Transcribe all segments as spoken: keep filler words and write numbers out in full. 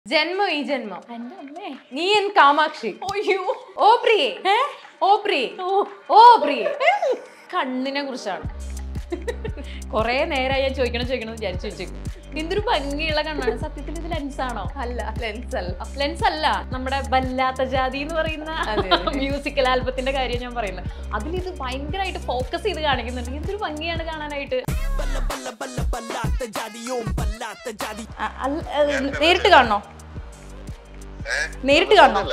ജന്മം ഈ ജന്മം നീ എൻ കാമാക്ഷി ഓ പ്രിയേ ഓ പ്രിയേ ഓ പ്രിയേ കണ്ണിനെ കുറിച്ചാണ് കൊറേ നേരമായി ഞാൻ ചോദിക്കണം ചോദിക്കണം വിചാരിച്ചു വെച്ചേക്കും. എന്തൊരു ഭംഗിയുള്ള കണ്ണാണ്. സത്യത്തിൽ ഇത് ലെൻസ് ആണോ? അല്ല, ലെൻസ് അല്ല. ലെൻസ് അല്ല, നമ്മുടെ വല്ലാത്ത ജാതി എന്ന് പറയുന്ന മ്യൂസിക്കൽ ആൽബത്തിന്റെ കാര്യം ഞാൻ പറയുന്നത്. അതിലിത് ഭയങ്കരമായിട്ട് ഫോക്കസ് ചെയ്ത് കാണിക്കുന്നുണ്ട്. എന്തൊരു ഭംഗിയാണ് കാണാനായിട്ട്. നേരിട്ട് കാണണോ? നേരിട്ട് കാണണോ?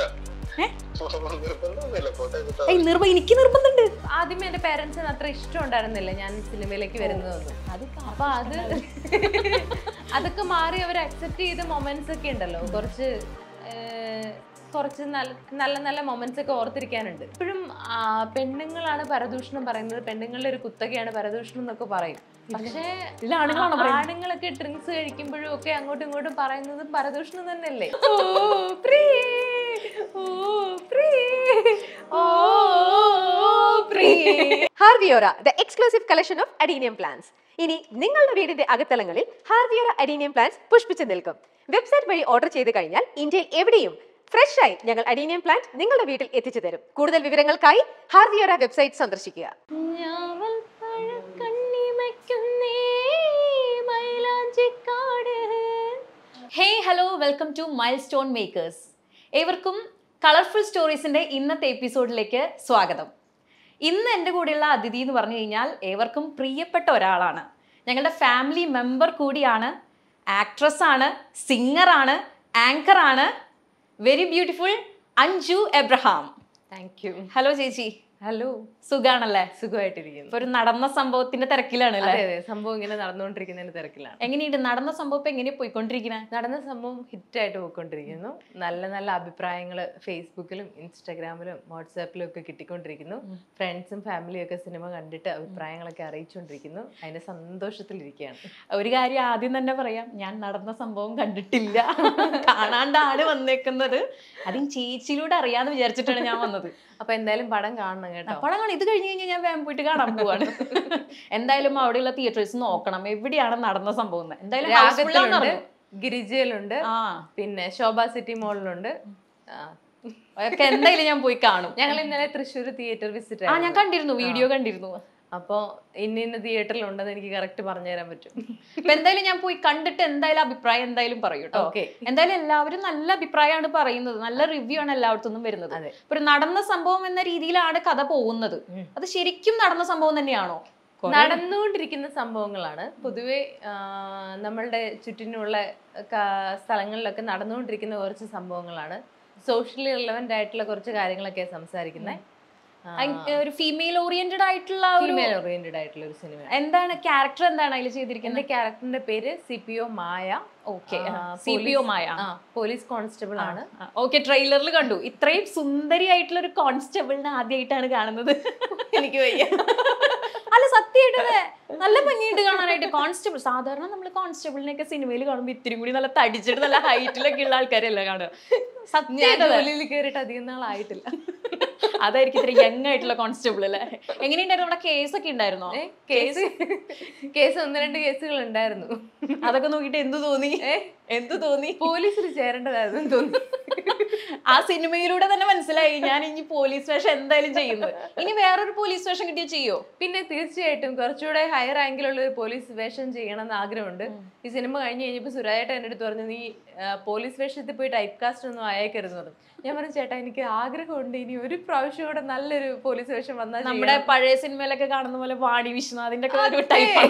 നിർബ എനിക്ക് നിർബന്ധമുണ്ട്. ആദ്യമേ എന്റെ പേരൻസിന് അത്ര ഇഷ്ടം ഉണ്ടായിരുന്നില്ല ഞാൻ സിനിമയിലേക്ക് വരുന്നതൊന്നും. അപ്പൊ അത് അതൊക്കെ മാറി അവർ അക്സെപ്റ്റ് ചെയ്ത മൊമെന്റ്സ് ഒക്കെ ഉണ്ടല്ലോ, കുറച്ച് കുറച്ച് നല്ല നല്ല നല്ല മൊമെന്റ്സ് ഒക്കെ ഓർത്തിരിക്കാനുണ്ട്. ഇപ്പോഴും പെണ്ണുങ്ങളാണ് പരദൂഷണം പറയുന്നത്, പെണ്ണുങ്ങളുടെ ഒരു കുത്തകയാണ് പരദൂഷണം എന്നൊക്കെ പറയും. പക്ഷേ ആണുങ്ങളൊക്കെ ഡ്രിങ്ക്സ് കഴിക്കുമ്പോഴും ഒക്കെ അങ്ങോട്ടും ഇങ്ങോട്ടും പറയുന്നതും പരദൂഷണം തന്നെയല്ലേ? ഹാർവിയോറ, the exclusive collection of adenium plants. ഇനി നിങ്ങളുടെ വീടിന്റെ അകത്തളങ്ങളിൽ ഹാർവിയോറ അഡീനിയം പ്ലാന്റ്സ് പുഷ്പിച്ചു നിൽക്കും. വെബ്സൈറ്റ് വഴി ഓർഡർ ചെയ്ത് കഴിഞ്ഞാൽ ഇന്ത്യയിൽ എവിടെയും ഫ്രഷ് ആയി ഞങ്ങൾ അഡീനിയം പ്ലാന്റ് നിങ്ങളുടെ വീട്ടിൽ എത്തിച്ചു തരും. കൂടുതൽ വിവരങ്ങൾക്കായി ഹാർവിയോറ വെബ്സൈറ്റ് സന്ദർശിക്കുക. Hey hello, welcome to milestone makers. ഏവർക്കും കളർഫുൾ സ്റ്റോറീസിന്റെ ഇന്നത്തെ എപ്പിസോഡിലേക്ക് സ്വാഗതം. ഇന്ന് എൻ്റെ കൂടെയുള്ള അതിഥി എന്ന് പറഞ്ഞു കഴിഞ്ഞാൽ ഏവർക്കും പ്രിയപ്പെട്ട ഒരാളാണ്. ഞങ്ങളുടെ ഫാമിലി മെമ്പർ കൂടിയാണ്. ആക്ട്രസ് ആണ്, സിംഗറാണ്, ആങ്കറാണ്. Very beautiful Anju Abraham. Thank you. Hello ചേച്ചി. ഹലോ. സുഖാണല്ലേ? സുഖമായിട്ടിരിക്കുന്നു. ഇപ്പൊ ഒരു നടന്ന സംഭവത്തിന്റെ തിരക്കിലാണ്. സംഭവം ഇങ്ങനെ നടന്നുകൊണ്ടിരിക്കുന്നതിന്റെ തിരക്കിലാണ്. എങ്ങനെയുണ്ട് നടന്ന സംഭവം? ഇപ്പൊ എങ്ങനെയാ പോയിക്കൊണ്ടിരിക്കുന്നത്? നടന്ന സംഭവം ഹിറ്റായിട്ട് പോയിക്കൊണ്ടിരിക്കുന്നു. നല്ല നല്ല അഭിപ്രായങ്ങൾ ഫേസ്ബുക്കിലും ഇൻസ്റ്റാഗ്രാമിലും വാട്സാപ്പിലും ഒക്കെ കിട്ടിക്കൊണ്ടിരിക്കുന്നു. ഫ്രണ്ട്സും ഫാമിലിയും ഒക്കെ സിനിമ കണ്ടിട്ട് അഭിപ്രായങ്ങളൊക്കെ അറിയിച്ചുകൊണ്ടിരിക്കുന്നു. അതിന്റെ സന്തോഷത്തിലിരിക്കുകയാണ്. ഒരു കാര്യം ആദ്യം തന്നെ പറയാം, ഞാൻ നടന്ന സംഭവം കണ്ടിട്ടില്ല, കാണാണ്ടാണ് വന്നേക്കുന്നത്. അതും ചേച്ചിയിലൂടെ അറിയാന്ന് വിചാരിച്ചിട്ടാണ് ഞാൻ വന്നത്. അപ്പൊ എന്തായാലും പടം കാണണം കേട്ടോ. പടം കാണാം. ഇത് കഴിഞ്ഞ് കഴിഞ്ഞാൽ ഞാൻ വേഗം പോയിട്ട് കാണാൻ പോവാണ്. എന്തായാലും അവിടെയുള്ള തിയേറ്റേഴ്സ് നോക്കണം എവിടെയാണ് നടന്ന സംഭവം. എന്തായാലും ഗിരിജയിലുണ്ട്, പിന്നെ ശോഭ സിറ്റി മോളിലുണ്ട്. ഒക്കെ എന്തായാലും ഞാൻ പോയി കാണും. ഞങ്ങൾ ഇന്നലെ തൃശ്ശൂർ തിയേറ്റർ വിസിറ്റ് ആ ഞാൻ കണ്ടിരുന്നു, വീഡിയോ കണ്ടിരുന്നു. അപ്പൊ ഇന്ന ഇന്ന തിയേറ്ററിൽ ഉണ്ടെന്ന് എനിക്ക് കറക്റ്റ് പറഞ്ഞു തരാൻ പറ്റും. ഇപ്പൊ എന്തായാലും ഞാൻ പോയി കണ്ടിട്ട് എന്തായാലും അഭിപ്രായം എന്തായാലും പറയൂ കേട്ടോ. ഓക്കെ. എന്തായാലും എല്ലാവരും നല്ല അഭിപ്രായമാണ് പറയുന്നത്, നല്ല റിവ്യൂ ആണ് എല്ലായിടത്തുനിന്നും വരുന്നത്. ഒരു നടന്ന സംഭവം എന്ന രീതിയിലാണ് കഥ പോകുന്നത്. അത് ശരിക്കും നടന്ന സംഭവം തന്നെയാണോ? നടന്നുകൊണ്ടിരിക്കുന്ന സംഭവങ്ങളാണ്. പൊതുവെ നമ്മളുടെ ചുറ്റിനുള്ള സ്ഥലങ്ങളിലൊക്കെ നടന്നുകൊണ്ടിരിക്കുന്ന കുറച്ച് സംഭവങ്ങളാണ്. സോഷ്യലി റിലവന്റ് ആയിട്ടുള്ള കുറച്ച് കാര്യങ്ങളൊക്കെ സംസാരിക്കുന്നത്. ഒരു ഫീമെയിൽ ഓറിയന്റഡ് ആയിട്ടുള്ള ഫീമെയിൽ ഓറിയന്റഡ് ആയിട്ടുള്ള ഒരു സിനിമ. എന്താണ് ക്യാരക്ടർ, എന്താണ് അതിൽ ചെയ്തിരിക്കുന്നത്? ക്യാരക്ടറിന്റെ പേര് C P O Maya. Okay, C P O Maya police constable ആണ്. ഓക്കെ, ട്രെയിലറിൽ കണ്ടു. ഇത്രയും സുന്ദരി ആയിട്ടുള്ള ഒരു കോൺസ്റ്റബിളിനെ ആദ്യമായിട്ടാണ് കാണുന്നത്. എനിക്ക് വയ്യ. അല്ല സത്യമായിട്ട് നല്ല ഭംഗിയുണ്ട് കാണാനായിട്ട്. കോൺസ്റ്റബിൾ സാധാരണ നമ്മൾ കോൺസ്റ്റബിളിനെയൊക്കെ സിനിമയിൽ കാണുമ്പോൾ ഇത്തിരി കൂടി നല്ല തടിച്ചിട്ട് നല്ല ഹൈറ്റിലൊക്കെ ഉള്ള ആൾക്കാരല്ല കാണുക. സത്യമായിട്ട് കയറിയിട്ട് അധികം നാളായിട്ടില്ല. അതായിരിക്കും ഇത്ര യങ് ആയിട്ടുള്ള കോൺസ്റ്റബിൾ അല്ലേ? എങ്ങനെയുണ്ടായിരുന്നു? നമ്മുടെ കേസ് ഒക്കെ ഉണ്ടായിരുന്നോ? കേസ് കേസ് ഒന്ന് രണ്ട് കേസുകൾ ഉണ്ടായിരുന്നു. അതൊക്കെ നോക്കിയിട്ട് എന്തു തോന്നി? എന്തു തോന്നി? പോലീസിൽ ചേരേണ്ടതായിരുന്നു തോന്നി. ആ സിനിമയിലൂടെ തന്നെ മനസ്സിലായി ഞാൻ ഇനി പോലീസ് വേഷം എന്തായാലും ചെയ്യുന്നത്. ഇനി വേറൊരു പോലീസ് വേഷം കിട്ടിയ ചെയ്യോ? പിന്നെ തീർച്ചയായിട്ടും കുറച്ചുകൂടെ ഹൈ റാങ്കിലുള്ള ഒരു പോലീസ് വേഷം ചെയ്യണം എന്ന് ആഗ്രഹമുണ്ട്. ഈ സിനിമ കഴിഞ്ഞ് കഴിഞ്ഞപ്പോൾ സുരാജേട്ടൻ എൻ്റെ അടുത്ത് പറഞ്ഞു, നീ പോലീസ് വേഷത്തിൽ പോയി ടൈപ്പ് കാസ്റ്റ് ഒന്നും അയക്കരുന്നത്. ഞാൻ പറഞ്ഞു, ചേട്ടാ എനിക്ക് ആഗ്രഹമുണ്ട്, ഇനി ഒരു പ്രാവശ്യം കൂടെ നല്ലൊരു പോലീസ് വേഷം വന്നാൽ. നമ്മുടെ പഴയ സിനിമയിലൊക്കെ കാണുന്ന പോലെ വാണി വിശ്വനാഥിന്റെ ഒക്കെ ഒരു ടൈപ്പ്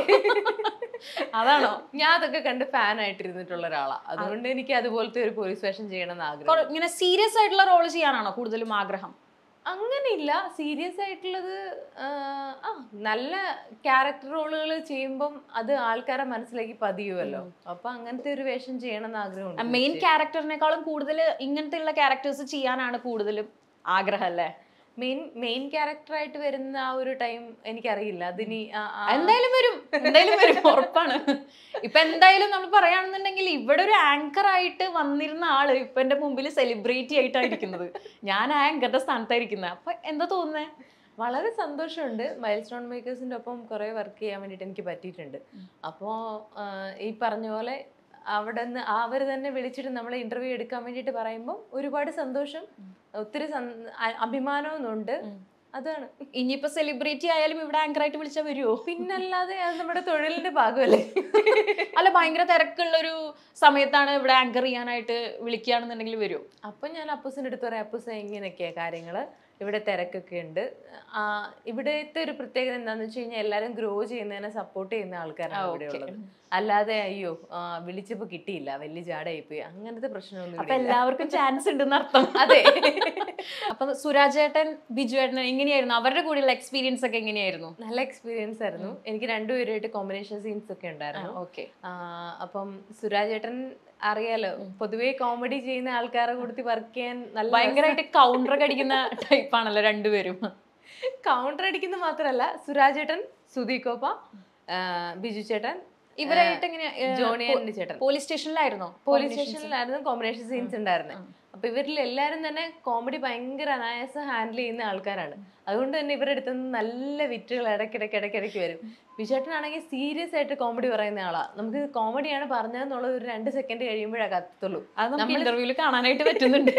അതാണോ? ഞാൻ അതൊക്കെ കണ്ട് ഫാൻ ആയിട്ടിരുന്നിട്ടുള്ള ഒരാളാണ്. അതുകൊണ്ട് എനിക്ക് അതുപോലത്തെ ഒരു പോലീസ് വേഷം ചെയ്യണം എന്ന് ആഗ്രഹം. ഇങ്ങനെ സീരിയസ് ആയിട്ടുള്ള റോള് ചെയ്യാനാണോ കൂടുതലും ആഗ്രഹം? അങ്ങനെയില്ല, സീരിയസ് ആയിട്ടുള്ളത് ആ നല്ല ക്യാരക്ടർ റോളുകൾ ചെയ്യുമ്പം അത് ആൾക്കാരെ മനസ്സിലേക്ക് പതിയുമല്ലോ. അപ്പൊ അങ്ങനത്തെ ഒരു വേഷം ചെയ്യണം എന്ന് ആഗ്രഹമുണ്ട്. മെയിൻ ക്യാരക്ടറിനേക്കാളും കൂടുതൽ ഇങ്ങനത്തെ ഉള്ള ക്യാരക്ടേഴ്സ് ചെയ്യാനാണ് കൂടുതലും ആഗ്രഹം അല്ലേ? മെയിൻ മെയിൻ ക്യാരക്ടറായിട്ട് വരുന്ന ആ ഒരു ടൈം എനിക്കറിയില്ല. അതിനി എന്തായാലും വരും, എന്തായാലും വരും, ഉറപ്പാണ്. ഇപ്പൊ എന്തായാലും നമ്മൾ പറയുകയാണെന്നുണ്ടെങ്കിൽ ഇവിടെ ഒരു ആങ്കർ ആയിട്ട് വന്നിരുന്ന ആള് ഇപ്പൊ എന്റെ മുമ്പിൽ സെലിബ്രിറ്റി ആയിട്ടാണ് ഇരിക്കുന്നത്. ഞാൻ ആങ്കറുടെ സ്ഥാനത്തായിരിക്കുന്നത്. അപ്പൊ എന്താ തോന്നുന്നേ? വളരെ സന്തോഷമുണ്ട്. മൈൽ സ്റ്റോൺ മേക്കേഴ്സിന്റെ ഒപ്പം കുറെ വർക്ക് ചെയ്യാൻ വേണ്ടിയിട്ട് എനിക്ക് പറ്റിയിട്ടുണ്ട്. അപ്പോൾ ഈ പറഞ്ഞ പോലെ അവിടെ നിന്ന് അവർ തന്നെ വിളിച്ചിട്ട് നമ്മളെ ഇന്റർവ്യൂ എടുക്കാൻ വേണ്ടിയിട്ട് പറയുമ്പോൾ ഒരുപാട് സന്തോഷം, ഒത്തിരി അഭിമാനവും ഉണ്ട്. അതാണ്. ഇനിയിപ്പോ സെലിബ്രിറ്റി ആയാലും ഇവിടെ ആങ്കർ ആയിട്ട് വിളിച്ചാൽ വരുമോ? പിന്നല്ലാതെ അത് നമ്മുടെ തൊഴിലിന്റെ ഭാഗമല്ലേ. അല്ല, ഭയങ്കര തിരക്കുള്ള ഒരു സമയത്താണ് ഇവിടെ ആങ്കർ ചെയ്യാനായിട്ട് വിളിക്കുകയാണെന്നുണ്ടെങ്കിൽ വരുമോ? അപ്പൊ ഞാൻ അപ്പൂസിന്റെ അടുത്ത് പറയാം, അപ്പൂസ ഇങ്ങനെയൊക്കെയാ കാര്യങ്ങള്, ഇവിടെ തിരക്കൊക്കെ ഉണ്ട്. ഇവിടുത്തെ ഒരു പ്രത്യേകത എന്താന്ന് വെച്ച് കഴിഞ്ഞാൽ എല്ലാരും ഗ്രോ ചെയ്യുന്നതിനെ സപ്പോർട്ട് ചെയ്യുന്ന ആൾക്കാരാണ് ഇവിടെ ഉള്ളത്. അല്ലാതെ അയ്യോ വിളിച്ചപ്പോ കിട്ടിയില്ല, വലിയ ജാടയായി പോയി, അങ്ങനത്തെ പ്രശ്നമൊന്നും. അപ്പൊ എല്ലാവർക്കും ചാൻസ് ഉണ്ടെന്ന് അർത്ഥം. അതെ. അപ്പൊ സുരാജ് ഏട്ടൻ, ബിജു ഏട്ടൻ എങ്ങനെയായിരുന്നു? അവരുടെ കൂടെയുള്ള എക്സ്പീരിയൻസ് ഒക്കെ എങ്ങനെയായിരുന്നു? നല്ല എക്സ്പീരിയൻസ് ആയിരുന്നു. എനിക്ക് രണ്ടുപേരുമായിട്ട് കോമ്പിനേഷൻ സീൻസ് ഒക്കെ ഉണ്ടായിരുന്നു. ഓക്കെ. അപ്പം സുരാജ് ഏട്ടൻ അറിയാലോ, പൊതുവെ കോമഡി ചെയ്യുന്ന ആൾക്കാരെ കൂടി വർക്ക് ചെയ്യാൻ നല്ല ഭയങ്കരമായിട്ട് കൗണ്ടർ അടിക്കുന്ന ടൈപ്പ് ആണല്ലോ രണ്ടുപേരും. കൗണ്ടർ അടിക്കുന്ന മാത്രല്ല, സുരാജ് ഏട്ടൻ, സുധീകോപ്പ, ബിജു ചേട്ടൻ, ഇവരായിട്ട് എങ്ങനെയാ? ജോണി ആൻഡ് ചേട്ടൻ പോലീസ് സ്റ്റേഷനിലായിരുന്നോ? പോലീസ് സ്റ്റേഷനിലായിരുന്നു കോമ്പിനേഷൻ സീൻസ് ഉണ്ടായിരുന്നത്. അപ്പൊ ഇവരിൽ എല്ലാരും തന്നെ കോമഡി ഭയങ്കര അനായാസം ഹാൻഡിൽ ചെയ്യുന്ന ആൾക്കാരാണ്. അതുകൊണ്ട് തന്നെ ഇവരുടെ അടുത്ത് നിന്ന് നല്ല വിറ്റുകൾ ഇടയ്ക്കിടയ്ക്ക് ഇടയ്ക്കിടയ്ക്ക് വരും. ബിജുട്ടനാണെങ്കിൽ സീരിയസ് ആയിട്ട് കോമഡി പറയുന്ന ആളാ. നമുക്ക് കോമഡിയാണ് പറഞ്ഞതെന്നുള്ളത് ഒരു രണ്ട് സെക്കൻഡ് കഴിയുമ്പോഴേ കത്തുള്ളൂ. അത് നമുക്ക് ഇന്റർവ്യൂല് കാണാനായിട്ട് പറ്റുന്നുണ്ട്.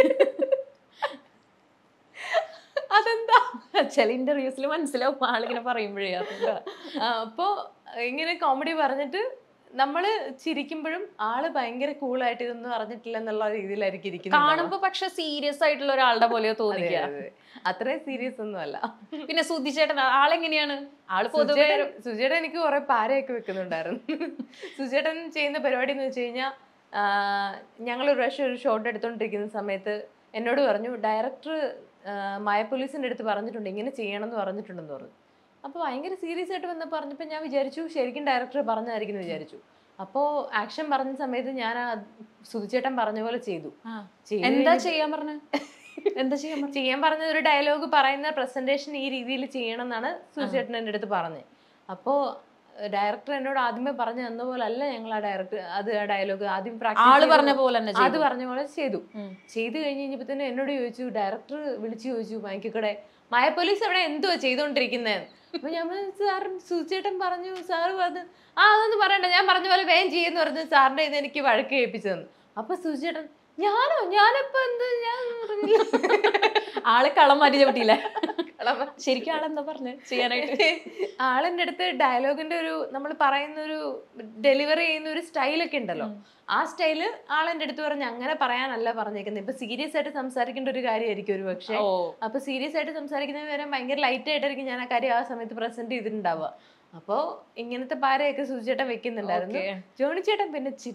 അതെന്താ ചില ഇന്റർവ്യൂസിൽ മനസ്സിലാവും ആളിങ്ങനെ പറയുമ്പോഴേ. അപ്പൊ ഇങ്ങനെ കോമഡി പറഞ്ഞിട്ട് നമ്മള് ചിരിക്കുമ്പോഴും ആള് ഭയങ്കര കൂളായിട്ട് ഇതൊന്നും അറിഞ്ഞിട്ടില്ല എന്നുള്ള രീതിയിലായിരിക്കും ഇരിക്കുന്നത്. കാണുമ്പോ പക്ഷെ സീരിയസ് ആയിട്ടുള്ള ഒരാളുടെ പോലെയോ തോന്നിക്കുക. അത്രയും സീരിയസ് ഒന്നും അല്ല. പിന്നെ സുധിച്ചേട്ടൻ ആളെങ്ങനെയാണ്? ആള് പൊതുവെ സുചേട്ടൻ എനിക്ക് കുറെ പാരയൊക്കെ വെക്കുന്നുണ്ടായിരുന്നു. സുചേട്ടൻ ചെയ്യുന്ന പരിപാടി എന്ന് വെച്ച് കഴിഞ്ഞാൽ, ഞങ്ങൾ ഒരു പ്രാവശ്യം ഒരു ഷോട്ട് എടുത്തോണ്ടിരിക്കുന്ന സമയത്ത് എന്നോട് പറഞ്ഞു, ഡയറക്ടർ മായ പോലീസിന്റെ അടുത്ത് പറഞ്ഞിട്ടുണ്ട് ഇങ്ങനെ ചെയ്യണം എന്ന് പറഞ്ഞിട്ടുണ്ടെന്ന് പറഞ്ഞു. അപ്പോൾ ഭയങ്കര സീരിയസ് ആയിട്ട് വന്ന് പറഞ്ഞപ്പോൾ ഞാൻ വിചാരിച്ചു ശരിക്കും ഡയറക്ടർ പറഞ്ഞതായിരിക്കും എന്ന് വിചാരിച്ചു. അപ്പോൾ ആക്ഷൻ പറഞ്ഞ സമയത്ത് ഞാൻ ആ സുധിച്ചേട്ടൻ പറഞ്ഞ പോലെ ചെയ്തു. എന്താ ചെയ്യാൻ പറഞ്ഞ എന്താ ചെയ്യാൻ ചെയ്യാൻ പറഞ്ഞ ഒരു ഡയലോഗ് പറയുന്ന പ്രസന്റേഷൻ ഈ രീതിയിൽ ചെയ്യണം എന്നാണ് സുധിച്ചേട്ടൻ എൻ്റെ അടുത്ത് പറഞ്ഞത്. അപ്പോൾ ഡയറക്ടർ എന്നോട് ആദ്യമേ പറഞ്ഞു തന്ന പോലെ അല്ല ഞങ്ങൾ ആ ഡയറക്ടർ അത് ആ ഡയലോഗ് ആദ്യം പറഞ്ഞ പോലെ അത് പറഞ്ഞ പോലെ ചെയ്തു. ചെയ്തു കഴിഞ്ഞ് കഴിഞ്ഞപ്പോ തന്നെ എന്നോട് ചോദിച്ചു, ഡയറക്ടർ വിളിച്ചു ചോദിച്ചു മൈക്കിക്കടെ, മായ പോലീസ് അവിടെ എന്തുവാ ചെയ്തോണ്ടിരിക്കുന്നത്? അപ്പൊ ഞാൻ സാർ സുചേട്ടൻ പറഞ്ഞു, സാറ് പറഞ്ഞു ആ അതൊന്നും പറയണ്ട, ഞാൻ പറഞ്ഞ പോലെ വേഗം ചെയ്യുമെന്ന് പറഞ്ഞു സാറിന്റെ ഇത് എനിക്ക് വഴക്ക് കേൾപ്പിച്ചു തന്നു. അപ്പൊ സുചേട്ടൻ ഞാനോ ഞാനിപ്പോ എന്ത് ഞാൻ ആള് കളം മാറ്റി ചവിട്ടിയില്ല. ശരിക്കും ആളെന്താ പറഞ്ഞു ചെയ്യാനായിട്ട്? ആളെന്റെ അടുത്ത് ഡയലോഗിന്റെ ഒരു നമ്മൾ പറയുന്ന ഒരു ഡെലിവറി ചെയ്യുന്ന ഒരു സ്റ്റൈലൊക്കെ ഉണ്ടല്ലോ, ആ സ്റ്റൈല് ആളെന്റെ അടുത്ത് പറഞ്ഞു അങ്ങനെ പറയാനല്ല പറഞ്ഞേക്കുന്നത്. ഇപ്പൊ സീരിയസ് ആയിട്ട് സംസാരിക്കേണ്ട ഒരു കാര്യമായിരിക്കും ഒരു പക്ഷേ. അപ്പൊ സീരിയസ് ആയിട്ട് സംസാരിക്കുന്ന വരെ ഭയങ്കര ലൈറ്റ് ആയിട്ടായിരിക്കും ഞാൻ ആ കാര്യം ആ സമയത്ത് പ്രസന്റ് ചെയ്തിട്ടുണ്ടാവുക. അപ്പോ ഇങ്ങനത്തെ പാരയൊക്കെ സുചേട്ടൻ വെക്കുന്നുണ്ടായിരുന്നു. ജോണി ചേട്ടൻ പിന്നെ ചിൽ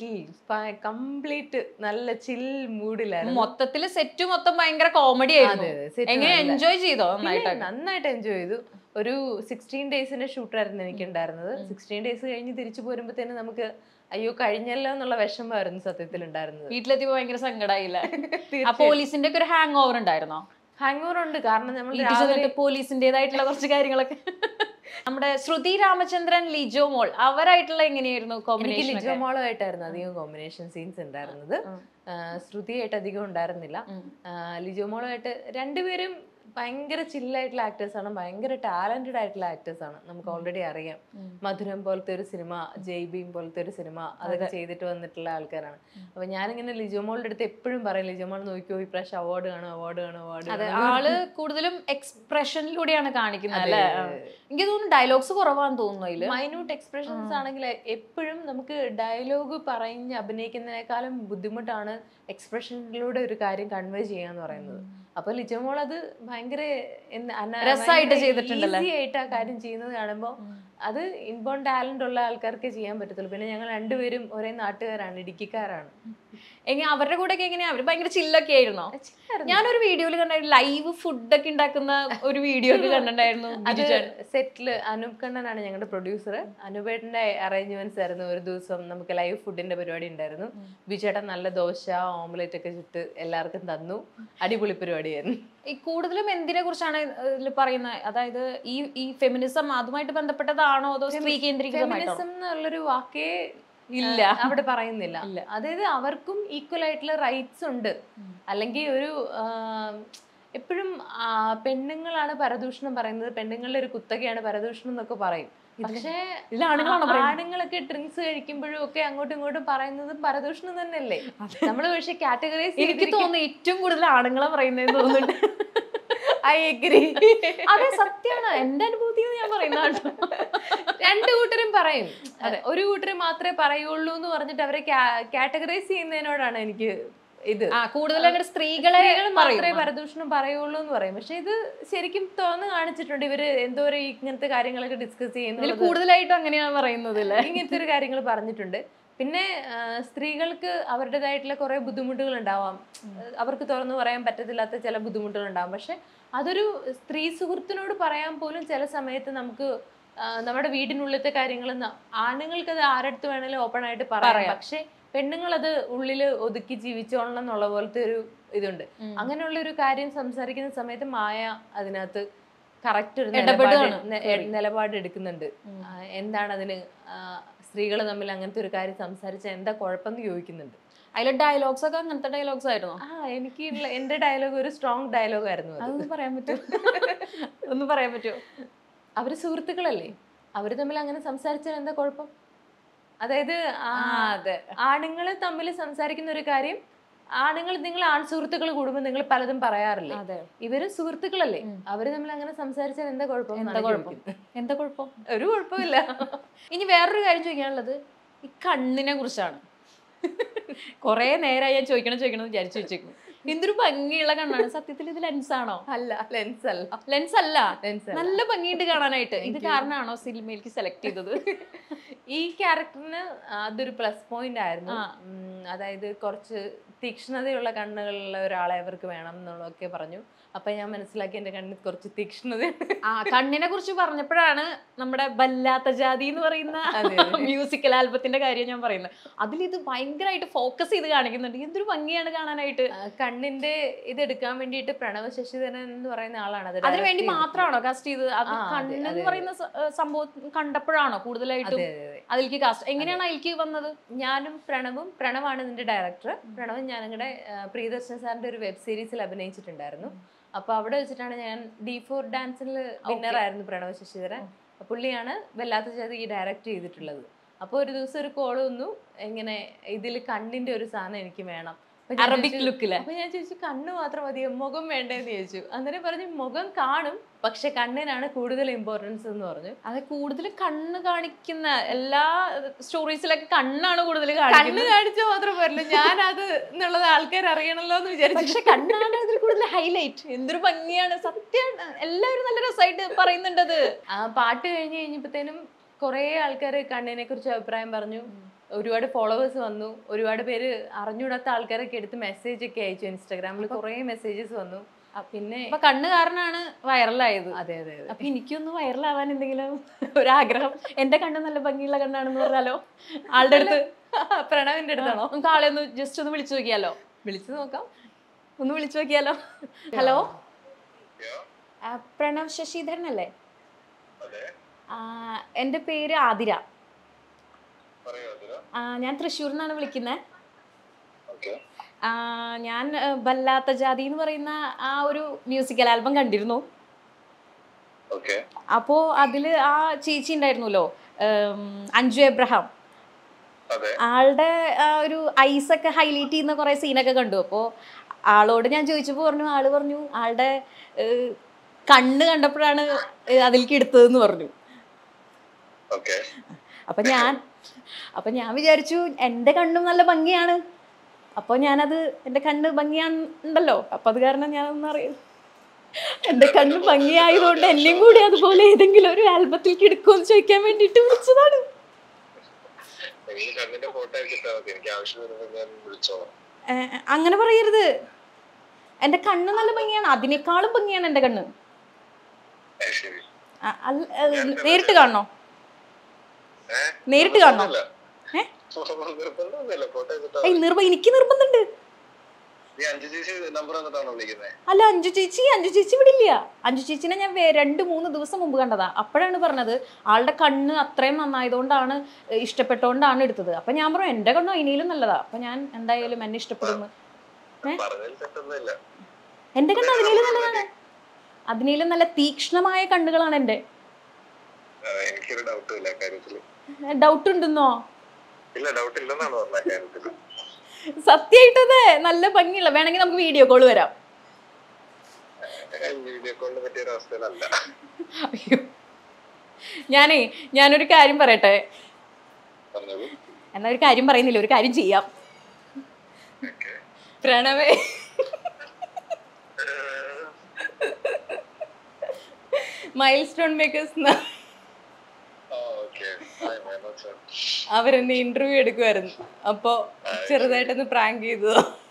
കംപ്ലീറ്റ് നല്ല ചിൽ മൂഡിലായിരുന്നു. മൊത്തത്തില് സെറ്റ് മൊത്തം ഭയങ്കര കോമഡി ആയിരുന്നു. എങ്ങനെ എൻജോയ് ചെയ്തോ? നന്നായിട്ട് എൻജോയ് ചെയ്തു. ഒരു സിക്സ്റ്റീൻ ഡേയ്സിന്റെ ഷൂട്ടായിരുന്നു എനിക്ക് ഉണ്ടായിരുന്നത്. സിക്സ്റ്റീൻ ഡേയ്സ് കഴിഞ്ഞ് തിരിച്ചു പോരുമ്പോഴത്തേനും നമുക്ക് അയ്യോ കഴിഞ്ഞല്ലോ എന്നുള്ള വിഷമമായിരുന്നു സത്യത്തിൽ ഉണ്ടായിരുന്നത്. വീട്ടിലെത്തിയപ്പോ ഭയങ്കര സങ്കടമായില്ല? പോലീസിന്റെ ഒക്കെ ഒരു ഹാങ് ഓവർ ഉണ്ടായിരുന്നോ? ഹാങ് ഓവർ ഉണ്ട്, കാരണം നമ്മൾ പോലീസിന്റേതായിട്ടുള്ള കുറച്ച് കാര്യങ്ങളൊക്കെ. നമ്മുടെ ശ്രുതി രാമചന്ദ്രൻ, ലിജോ മോൾ അവരായിട്ടുള്ള എങ്ങനെയായിരുന്നു കോമ്പിനേഷൻ? ലിജോ മോളുമായിട്ടായിരുന്നു അധികം കോമ്പിനേഷൻ സീൻസ് ഉണ്ടായിരുന്നത്. ശ്രുതിയായിട്ട് അധികം ഉണ്ടായിരുന്നില്ല. ലിജോ മോളുമായിട്ട് രണ്ടുപേരും ഭയങ്കര ചില്ലായിട്ടുള്ള ആക്ടേഴ്സ് ആണ്, ഭയങ്കര ടാലന്റഡ് ആയിട്ടുള്ള ആക്ടേഴ്സ് ആണ്. നമുക്ക് ഓൾറെഡി അറിയാം. മധുരം പോലത്തെ ഒരു സിനിമ, ജയ് ഭീം പോലത്തെ ഒരു സിനിമ അതൊക്കെ ചെയ്തിട്ട് വന്നിട്ടുള്ള ആൾക്കാരാണ്. അപ്പൊ ഞാനിങ്ങനെ ലിജോമോളുടെ അടുത്ത് എപ്പോഴും പറയും, ലിജോമോൾ നോക്കിയോ ഈ പ്രാവശ്യം അവാർഡ് കാണും അവാർഡ് കാണും അവാർഡ്. ആള് കൂടുതലും എക്സ്പ്രഷനിലൂടെയാണ് കാണിക്കുന്നത് അല്ലേ? എനിക്ക് തോന്നുന്നു ഡയലോഗ്സ് കുറവാന്ന് തോന്നുന്നു അതില്. മൈന്യൂട്ട് എക്സ്പ്രഷൻസ് ആണെങ്കിൽ എപ്പോഴും നമുക്ക് ഡയലോഗ് പറഞ്ഞ് അഭിനയിക്കുന്നതിനേക്കാളും ബുദ്ധിമുട്ടാണ് എക്സ്പ്രഷനിലൂടെ ഒരു കാര്യം കൺവേ ചെയ്യാന്ന് പറയുന്നത്. അപ്പൊ ലിജോമോൾ അത് ഭയങ്കര രസമായിട്ട് ചെയ്തിട്ടുണ്ടല്ലോ, ഈസി ആയിട്ട് ആ കാര്യം ചെയ്യുന്നത് കാണുമ്പോ അത് ഇൻബോൺ ടാലന്റ് ഉള്ള ആൾക്കാർക്ക് ചെയ്യാൻ പറ്റത്തുള്ളൂ. പിന്നെ ഞങ്ങൾ രണ്ടുപേരും ഒരേ നാട്ടുകാരാണ്, ഇടുക്കിക്കാരാണ്. എങ്ങനെ അവരുടെ കൂടെ ഒക്കെ എങ്ങനെയാ? അവര് ഭയങ്കര ചില്ലൊക്കെ ആയിരുന്നോ? ഞാനൊരു വീഡിയോയിൽ കണ്ടായിരുന്നു, ലൈവ് ഫുഡൊക്കെ ഉണ്ടാക്കുന്ന ഒരു വീഡിയോ ഒക്കെ കണ്ടിട്ടുണ്ടായിരുന്നു. സെറ്റില് അനൂപ് കണ്ണനാണ് ഞങ്ങളുടെ പ്രൊഡ്യൂസർ. അനൂപേട്ടന്റെ അറേഞ്ച്മെന്റ്സ് ആയിരുന്നു. ഒരു ദിവസം നമുക്ക് ലൈവ് ഫുഡിന്റെ പരിപാടി ഉണ്ടായിരുന്നു. ബിജേട്ടൻ നല്ല ദോശ ഓംലെറ്റ് ഒക്കെ ചുട്ട് എല്ലാവർക്കും തന്നു. അടിപൊളി പരിപാടിയായിരുന്നു. ഈ കൂടുതലും എന്തിനെ കുറിച്ചാണ് ഇതിൽ പറയുന്നത്? അതായത് ഈ ഈ ഫെമിനിസം അതുമായിട്ട് ബന്ധപ്പെട്ടതാണോ അതോ സ്ത്രീ കേന്ദ്രീകൃതമായിട്ടോ? ഫെമിനിസം എന്നുള്ളൊരു വാക്കേ ഇല്ല അവിടെ പറയുന്നില്ല. അതായത് അവർക്കും ഈക്വൽ ആയിട്ടുള്ള റൈറ്റ്സ് ഉണ്ട്. അല്ലെങ്കിൽ ഒരു എപ്പോഴും പെണ്ണുങ്ങളാണ് പരദൂഷണം പറയുന്നത്, പെണ്ണുങ്ങളുടെ ഒരു കുത്തകയാണ് പരദൂഷണം എന്നൊക്കെ പറയും. പക്ഷേ ഇതിൽ ആണുങ്ങളാണോ പറയുന്നത്? ആണുങ്ങളൊക്കെ ഡ്രിങ്ക്സ് കഴിക്കുമ്പോഴും ഒക്കെ അങ്ങോട്ടും ഇങ്ങോട്ടും പറയുന്നത് പരദൂഷണം തന്നെയല്ലേ. നമ്മള് പക്ഷെ കാറ്റഗറൈസ് എനിക്ക് തോന്നുന്നു ഏറ്റവും കൂടുതൽ ആണുങ്ങളെ പറയുന്നതെന്ന് തോന്നുന്നുണ്ട്. I agree. അതെ, സത്യമാണ്. എന്റെ അനുഭവത്തിൽ ഞാൻ പറയുന്നതാണ്. രണ്ടു കൂട്ടരും പറയും, ഒരു കൂട്ടരും മാത്രമേ പറയുള്ളൂ എന്ന് പറഞ്ഞിട്ട് അവരെ കാറ്റഗറൈസ് ചെയ്യുന്നതിനോടാണ് എനിക്ക് ഇത്. ആ കൂടുതൽ അങ്ങനെ സ്ത്രീകളെ മാത്രമേ പരദൂഷണം പറയുള്ളൂ എന്ന് പറയും. പക്ഷെ ഇത് ശരിക്കും തുറന്ന് കാണിച്ചിട്ടുണ്ട്. ഇവര് എന്തോരം ഇങ്ങനത്തെ കാര്യങ്ങളൊക്കെ ഡിസ്കസ് ചെയ്യുന്നത് കൂടുതലായിട്ടും അങ്ങനെയാണ് പറയുന്നത്. ഇങ്ങനത്തെ ഒരു കാര്യങ്ങൾ പറഞ്ഞിട്ടുണ്ട്. പിന്നെ സ്ത്രീകൾക്ക് അവരുടേതായിട്ടുള്ള കുറെ ബുദ്ധിമുട്ടുകൾ ഉണ്ടാവാം, അവർക്ക് തുറന്നു പറയാൻ പറ്റത്തില്ലാത്ത ചില ബുദ്ധിമുട്ടുകൾ ഉണ്ടാവാം. പക്ഷെ അതൊരു സ്ത്രീ സുഹൃത്തിനോട് പറയാൻ പോലും ചില സമയത്ത് നമുക്ക് നമ്മുടെ വീടിനുള്ളിലത്തെ കാര്യങ്ങൾ ആണുങ്ങൾക്ക് അത് ആരടുത്ത് വേണേലും ഓപ്പൺ ആയിട്ട് പറയാം. പക്ഷെ പെണ്ണുങ്ങൾ അത് ഉള്ളില് ഒതുക്കി ജീവിച്ചോളണം എന്നുള്ള പോലത്തെ ഒരു ഇതുണ്ട്. അങ്ങനെയുള്ള ഒരു കാര്യം സംസാരിക്കുന്ന സമയത്ത് മായ അതിനകത്ത് കറക്റ്റ് ഒരു നിലപാട് എടുക്കുന്നുണ്ട്. എന്താണ് അതിന് സ്ത്രീകൾ തമ്മിൽ അങ്ങനത്തെ ഒരു കാര്യം സംസാരിച്ചാൽ എന്താ കുഴപ്പമെന്ന് ചോദിക്കുന്നുണ്ട്. അതിലെ ഡയലോഗ്സ് ഒക്കെ അങ്ങനത്തെ ഡയലോഗ്സ് ആയിരുന്നു. ആ എനിക്ക് എന്റെ ഡയലോഗ് ഒരു സ്ട്രോങ് ഡയലോഗ് ആയിരുന്നു. അതൊന്നും പറയാൻ പറ്റുമോ? ഒന്നും പറയാൻ പറ്റുമോ? അവര് സുഹൃത്തുക്കളല്ലേ, അവര് തമ്മിൽ അങ്ങനെ സംസാരിച്ചാൽ എന്താ കുഴപ്പം? അതായത് ആണുങ്ങൾ തമ്മിൽ സംസാരിക്കുന്ന ഒരു കാര്യം, ആണുങ്ങൾ നിങ്ങൾ ആൺ സുഹൃത്തുക്കൾ കൂടുമ്പോൾ നിങ്ങൾ പലതും പറയാറില്ലേ, ഇവര് സുഹൃത്തുക്കളല്ലേ, അവര് തമ്മിൽ അങ്ങനെ സംസാരിച്ചാൽ എന്താ കുഴപ്പം? എന്താ കുഴപ്പം? എന്താ കുഴപ്പം? ഒരു കുഴപ്പമില്ല. ഇനി വേറൊരു കാര്യം ചോദിക്കാനുള്ളത് ഈ കണ്ണിനെ കുറിച്ചാണ്. കൊറേ നേരമായി ഞാൻ ചോദിക്കണം ചോദിക്കണം വിചാരിച്ചു വെച്ചേക്കും. എന്തൊരു ഭംഗിയുള്ള കണ്ണാണ്. സത്യത്തിൽ ഇത് ലെൻസ് ആണോ? അല്ല, ലെൻസ് അല്ല. ലെൻസ് അല്ല, നല്ല ഭംഗിയുണ്ട് കാണാനായിട്ട്. ഇത് കാരണമാണോ സിനിമയിലേക്ക് സെലക്ട് ചെയ്തത്? ഈ ക്യാരക്ടറിന് അതൊരു പ്ലസ് പോയിന്റ് ആയിരുന്നു. അതായത് കുറച്ച് തീക്ഷ്ണതയുള്ള കണ്ണുകളുള്ള ഒരാളെ അവർക്ക് വേണം എന്നുള്ളതൊക്കെ പറഞ്ഞു. അപ്പൊ ഞാൻ മനസ്സിലാക്കി എന്റെ കണ്ണിൽ കുറച്ച് തീക്ഷ്ണത. ആ കണ്ണിനെ കുറിച്ച് പറഞ്ഞപ്പോഴാണ് നമ്മുടെ ബല്ലാത്ത ജാതി എന്ന് പറയുന്ന മ്യൂസിക്കൽ ആൽബത്തിന്റെ കാര്യം ഞാൻ പറയുന്നത്. അതിലിത് ഭയങ്കരമായിട്ട് ഫോക്കസ് ചെയ്ത് കാണിക്കുന്നുണ്ട്. എന്തൊരു ഭംഗിയാണ് കാണാനായിട്ട്. കണ്ണിന്റെ ഇത് എടുക്കാൻ വേണ്ടിയിട്ട് പ്രണവ് ശശിധരൻ എന്ന് പറയുന്ന ആളാണ് അത്. അതിന് വേണ്ടി മാത്രമാണോ കാസ്റ്റ് ചെയ്ത്? അത് കണ്ണെന്ന് പറയുന്ന സംഭവം കണ്ടപ്പോഴാണോ കൂടുതലായിട്ടും അതിലേക്ക് കാസ്റ്റ്? എങ്ങനെയാണ് അതിലേക്ക് വന്നത്? ഞാനും പ്രണവും, പ്രണവാണ് ഇതിന്റെ ഡയറക്ടർ. പ്രണവും ഞാനിവിടെ പ്രിയദർശൻ സാറിന്റെ ഒരു വെബ് സീരീസിൽ അഭിനയിച്ചിട്ടുണ്ടായിരുന്നു. അപ്പൊ അവിടെ വെച്ചിട്ടാണ് ഞാൻ ഡി ഫോർ ഡാൻസിൽ വിന്നർ ആയിരുന്നു പ്രണവ് ശശിധരൻ. പുള്ളിയാണ് വല്ലാത്ത ജാതി ഈ ഡയറക്റ്റ് ചെയ്തിട്ടുള്ളത്. അപ്പൊ ഒരു ദിവസം ഒരു കോള് വന്നു, ഇങ്ങനെ ഇതിൽ കണ്ണിന്റെ ഒരു സാധനം എനിക്ക് വേണം. അറബിക് ലുക്കില്. അപ്പൊ ഞാൻ ചോദിച്ചു കണ്ണ് മാത്രം മതിയോ, മുഖം വേണ്ടേന്ന് ചോദിച്ചു. അന്നേരം പറഞ്ഞു മുഖം കാണും, പക്ഷെ കണ്ണിനാണ് കൂടുതൽ ഇമ്പോർട്ടൻസ് എന്ന് പറഞ്ഞു. അത് കൂടുതൽ കണ്ണ് കാണിക്കുന്ന എല്ലാ സ്റ്റോറീസിലൊക്കെ കണ്ണാണ് കൂടുതൽ. കണ്ണ് കാണിച്ചാൽ മാത്രം പോരല്ലോ, ഞാൻ അത് എന്നുള്ളത് ആൾക്കാർ അറിയണല്ലോ എന്ന് വിചാരിച്ചു. പക്ഷെ കണ്ണാണ് അതിൽ കൂടുതൽ ഹൈലൈറ്റ്. എന്തൊരു ഭംഗിയാണ്, സത്യമാണ്. എല്ലാവരും നല്ല രസമായിട്ട് പറയുന്നുണ്ടത്. ആ പാട്ട് കഴിഞ്ഞ് കഴിഞ്ഞപ്പോഴത്തേനും കുറെ ആൾക്കാർ കണ്ണിനെ കുറിച്ച് അഭിപ്രായം പറഞ്ഞു. ഒരുപാട് ഫോളോവേഴ്സ് വന്നു. ഒരുപാട് പേര് അറിഞ്ഞൂടാത്ത ആൾക്കാരൊക്കെ എടുത്ത് മെസ്സേജ് ഒക്കെ അയച്ചു. ഇൻസ്റ്റാഗ്രാമിൽ കുറെ മെസ്സേജസ് വന്നു. പിന്നെ കണ്ണ് കാരണമാണ് വൈറലായത്. അതെ അതെ. അപ്പൊ എനിക്കൊന്ന് വൈറലാവാൻ എന്തെങ്കിലും ഒരാഗ്രഹം. എന്റെ കണ്ണ് നല്ല ഭംഗിയുള്ള കണ്ണാണെന്ന് പറഞ്ഞാലോ ആളുടെ അടുത്ത്? പ്രണവിന്റെ അടുത്താണോ? നമുക്ക് ആളെ ഒന്ന് ജസ്റ്റ് ഒന്ന് വിളിച്ചു നോക്കിയാലോ? വിളിച്ചു നോക്കാം, ഒന്ന് വിളിച്ചു നോക്കിയാലോ? ഹലോ, പ്രണവ് ശശിധരൻ അല്ലേ? എന്റെ പേര് ആതിര. ഞാൻ തൃശ്ശൂരിൽ നിന്നാണ് വിളിക്കുന്നത്. ഞാൻ ബല്ലാത്ത ജാതി എന്ന് പറയുന്ന ആ ഒരു മ്യൂസിക്കൽ ആൽബം കണ്ടിരുന്നു. അപ്പോ അതില് ആ ചേച്ചി ഉണ്ടായിരുന്നല്ലോ, അഞ്ജു എബ്രഹാം. ആളുടെ ഒരു ഐസ് ഒക്കെ ഹൈലൈറ്റ് ചെയ്യുന്ന കുറെ സീനൊക്കെ കണ്ടു. അപ്പോ ആളോട് ഞാൻ ചോദിച്ചപ്പോ പറഞ്ഞു, ആള് പറഞ്ഞു ആളുടെ കണ്ണ് കണ്ടപ്പോഴാണ് അതിലേക്ക് എടുത്തതെന്ന് പറഞ്ഞു. അപ്പൊ ഞാൻ അപ്പൊ ഞാൻ വിചാരിച്ചു എന്റെ കണ്ണും നല്ല ഭംഗിയാണ്, അപ്പൊ ഞാനത് എന്റെ കണ്ണ് ഭംഗിയാണുണ്ടല്ലോ, അപ്പൊ അത് കാരണം ഞാനൊന്നും അറിയാം. എന്റെ കണ്ണ് ഭംഗിയായതുകൊണ്ട് എന്നെയും കൂടി അതുപോലെ ഏതെങ്കിലും ഒരു ആൽബത്തിലേക്ക് എടുക്കുമെന്ന് ചോദിക്കാൻ വേണ്ടിട്ട് വിളിച്ചതാണ്. അങ്ങനെ പറയരുത്. എന്റെ കണ്ണ് നല്ല ഭംഗിയാണ്, അതിനേക്കാളും ഭംഗിയാണ് എന്റെ കണ്ണ്. നേരിട്ട് കാണണോ? നേരിട്ട് കാണണോ? എനിക്ക് നിർബന്ധമുണ്ട്. അല്ല, അഞ്ജു ചേച്ചി അഞ്ജു ചേച്ചി ഇവിടെ ഇല്ല. അഞ്ജു ചേച്ചിനെ ഞാൻ രണ്ട് മൂന്ന് ദിവസം മുമ്പ് കണ്ടതാ. അപ്പോഴാണ് പറഞ്ഞത് ആളുടെ കണ്ണ് അത്രയും നന്നായതുകൊണ്ടാണ്, ഇഷ്ടപ്പെട്ടോണ്ടാണ് എടുത്തത്. അപ്പൊ ഞാൻ പറഞ്ഞു എന്റെ കണ്ണു അതിനേലും നല്ലതാ, അപ്പൊ ഞാൻ എന്തായാലും എന്നെ ഇഷ്ടപ്പെടുന്നു. എന്റെ കണ്ണ് അതിനേലും നല്ലതാണ്. അതിനേലും നല്ല തീക്ഷ്ണമായ കണ്ണുകളാണ് എന്റെ. എനിക്കൊരു ഡൗട്ടും ഇല്ല കാര്യത്തില്. ഡൗട്ട് ഉണ്ടെന്നോ? ഇല്ല, ഡൗട്ട് ഇല്ലെന്നാണ് പറഞ്ഞ കാര്യത്തില്. സത്യമായിട്ടത് നല്ല ഭംഗിയുള്ള, വേണമെങ്കിൽ നമുക്ക് വീഡിയോ കോള് വരാം. വീഡിയോ കോളിനെ പറ്റിയ ഒരു അവസ്ഥയിലല്ല. അയ്യോ, ഞാനേ ഞാനൊരു കാര്യം പറയട്ടെ. പറഞ്ഞോളൂ. എന്നാ ഒരു കാര്യം പറയുന്നില്ല, ഒരു കാര്യം ചെയ്യാം. പ്രണവേ, മൈൽ സ്റ്റോൺ മേക്കേഴ്സ് അവരെന്നെ ഇന്റർവ്യൂ എടുക്കുമായിരുന്നു. അപ്പൊ ചെറുതായിട്ടൊന്ന് പ്രാങ്ക് ചെയ്തതോ.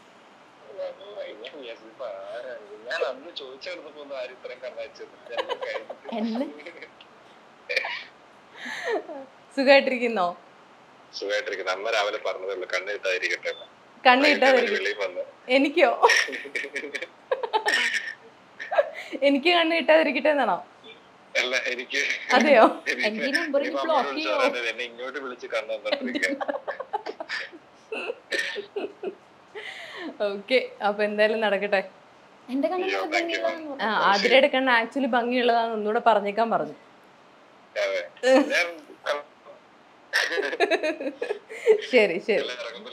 സുഖമായിട്ടിരിക്കുന്നോ? സുഖമായിട്ടിരിക്കുന്നു. അമ്മ രാവിലെ പറഞ്ഞതല്ലോ കണ്ണിട്ടായിരിക്കട്ടെ. കണ്ണിട്ടാതിരിക്കട്ടെ. എനിക്കോ? എനിക്ക് കണ്ണ് കിട്ടാതിരിക്കട്ടെ എന്നാണോ? അതെയോ? എനിക്ക് നമ്പർ ബ്ലോക്ക് ചെയ്യോ? ഇങ്ങോട്ട് വിളിച്ച് കണ്ണു. ഓക്കെ, അപ്പൊ എന്തായാലും നടക്കട്ടെ. എന്റെ കണ്ണ് ആ ആതിരയുടെ കണ്ണ് ആക്ച്വലി ഭംഗിയുള്ളതാന്ന് ഒന്നുകൂടെ പറഞ്ഞേക്കാൻ പറഞ്ഞു. ശരി ശരി,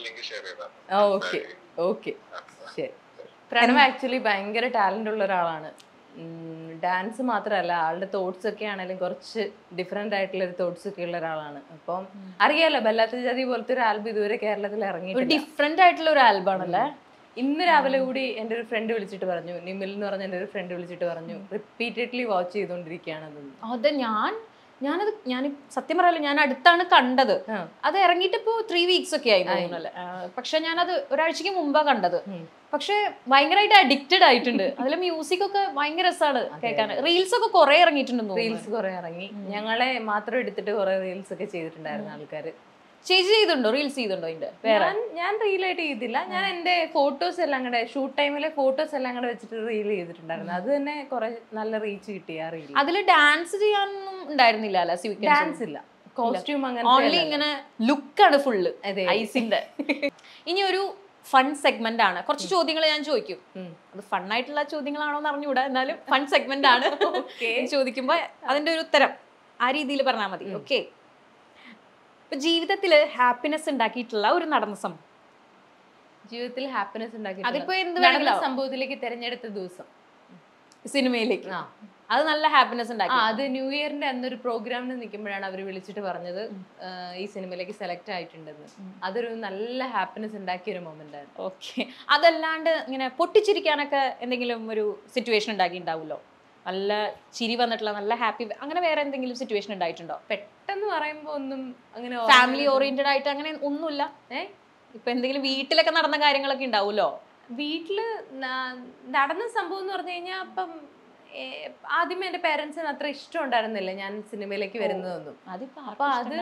ഓക്കെ ഓക്കെ ശരി. പ്രണവ് ആക്ച്വലി ഭയങ്കര ടാലന്റ് ഉള്ള ഒരാളാണ്. ഡാൻസ് മാത്രമല്ല, ആളുടെ തോട്ട്സ് ഒക്കെ ആണെങ്കിലും കുറച്ച് ഡിഫറെന്റ് ആയിട്ടുള്ള ഒരു തോട്ട്സ് ഒക്കെ ഉള്ള ഒരാളാണ്. അപ്പം അറിയാലോ, ബല്ലാത്ത ജാതി പോലത്തെ ഒരു ആൽബം ഇതുവരെ കേരളത്തിൽ ഇറങ്ങിയിട്ടില്ല. ഡിഫറെന്റ് ആയിട്ടുള്ള ഒരു ആൽബം ആണല്ലേ. ഇന്ന് രാവിലെ കൂടി എൻ്റെ ഒരു ഫ്രണ്ട് വിളിച്ചിട്ട് പറഞ്ഞു, നിമിൽ എന്ന് പറഞ്ഞ എൻ്റെ ഒരു ഫ്രണ്ട് വിളിച്ചിട്ട് പറഞ്ഞു, റിപ്പീറ്റഡ്ലി വാച്ച് ചെയ്തുകൊണ്ടിരിക്കുകയാണ് അത്. അതെ, ഞാൻ ഞാനത് ഞാൻ സത്യം പറയാലോ, ഞാൻ അടുത്താണ് കണ്ടത്. അത് ഇറങ്ങിയിട്ട് ഇപ്പോ ത്രീ വീക്സ് ഒക്കെ ആയി തോന്നുന്നല്ലേ. പക്ഷെ ഞാനത് ഒരാഴ്ചക്ക് മുമ്പാ കണ്ടത്. പക്ഷെ ഭയങ്കരമായിട്ട് അഡിക്റ്റഡ് ആയിട്ടുണ്ട്. അതിലെ മ്യൂസിക് ഒക്കെ ഭയങ്കര രസമാണ് കേൾക്കാൻ. റീൽസ് ഒക്കെ കുറെ ഇറങ്ങിയിട്ടുണ്ട്. റീൽസ് കുറെ ഇറങ്ങി. ഞങ്ങളെ മാത്രം എടുത്തിട്ട് കുറെ റീൽസ് ഒക്കെ ചെയ്തിട്ടുണ്ടായിരുന്നു ആൾക്കാര്. ചേച്ചി ചെയ്തുണ്ടോ? റീൽസ് ചെയ്തുണ്ടോ? അതിന്റെ വേറെ ഞാൻ റീലായിട്ട് ചെയ്തില്ല. ഞാൻ എന്റെ ഫോട്ടോസ് എല്ലാം കൂടെ, ഷൂട്ട് ടൈമിലെ ഫോട്ടോസ് എല്ലാം കൂടെ വെച്ചിട്ട് റീൽ ചെയ്തിട്ടുണ്ടായിരുന്നു. അത് തന്നെ കുറെ നല്ല റീച്ച് കിട്ടി ആ റീൽ. അതില് ഡാൻസ് ചെയ്യാനൊന്നും ഉണ്ടായിരുന്നില്ല അല്ലെ? ഡാൻസ് ഇല്ല, കോസ്റ്റ്യൂം അങ്ങനെ ഓൺലി ഇങ്ങനെ ലുക്കാണ് ഫുള്ള് ഐസിന്റെ. ഇനി ഒരു ഫൺ സെഗ്മെന്റ് ആണ്. കുറച്ച് ചോദ്യങ്ങൾ ഞാൻ ചോദിക്കും. അത് ഫണ്ണായിട്ടുള്ള ചോദ്യങ്ങളാണോ എന്ന് അറിഞ്ഞുകൂടാ, എന്നാലും ഫൺ സെഗ്മെന്റ് ആണ്. ചോദിക്കുമ്പോ അതിന്റെ ഒരു ഉത്തരം ആ രീതിയിൽ പറഞ്ഞാൽ മതി. ഓക്കെ, ഇപ്പൊ ജീവിതത്തില് ഹാപ്പിനെസ് ഉണ്ടാക്കിയിട്ടുള്ള ഒരു നടന്ന സംഭവം. ജീവിതത്തിൽ ഹാപ്പിനെസ് ഉണ്ടാക്കി അതിപ്പോ എന്ത് സംഭവത്തിലേക്ക് തിരഞ്ഞെടുത്ത ദിവസം സിനിമയിലേക്ക് അത് നല്ല ഹാപ്പിനെസ് ഉണ്ടാക്കി. അത് ന്യൂ ഇയറിന്റെ അന്നൊരു പ്രോഗ്രാമിന് നിൽക്കുമ്പോഴാണ് അവർ വിളിച്ചിട്ട് പറഞ്ഞത് ഈ സിനിമയിലേക്ക് സെലക്ട് ആയിട്ടുണ്ടെന്ന്. അതൊരു നല്ല ഹാപ്പിനെസ് ഉണ്ടാക്കിയ ഒരു മൊമെന്റ് ആയിരുന്നു. ഓക്കെ, അതല്ലാണ്ട് ഇങ്ങനെ പൊട്ടിച്ചിരിക്കാനൊക്കെ എന്തെങ്കിലും ഒരു സിറ്റുവേഷൻ ഉണ്ടാക്കി ഉണ്ടാവുമല്ലോ? നല്ല ചിരി വന്നിട്ടുള്ള നല്ല ഹാപ്പി, അങ്ങനെ വേറെ എന്തെങ്കിലും സിറ്റുവേഷൻ ഉണ്ടായിട്ടുണ്ടോ? പെട്ടെന്ന് പറയുമ്പോ ഒന്നും അങ്ങനെ ഫാമിലി ഓറിയന്റഡ് ആയിട്ട് അങ്ങനെ ഒന്നുമില്ല. ഏഹ് ഇപ്പൊ എന്തെങ്കിലും വീട്ടിലൊക്കെ നടന്ന കാര്യങ്ങളൊക്കെ ഉണ്ടാവുമല്ലോ? വീട്ടില് നടന്ന സംഭവം എന്ന് പറഞ്ഞു കഴിഞ്ഞാൽ, അപ്പം ആദ്യമേ എന്റെ പേരൻസിന് അത്ര ഇഷ്ടം ഉണ്ടായിരുന്നില്ല ഞാൻ സിനിമയിലേക്ക് വരുന്നതൊന്നും. അപ്പൊ അത്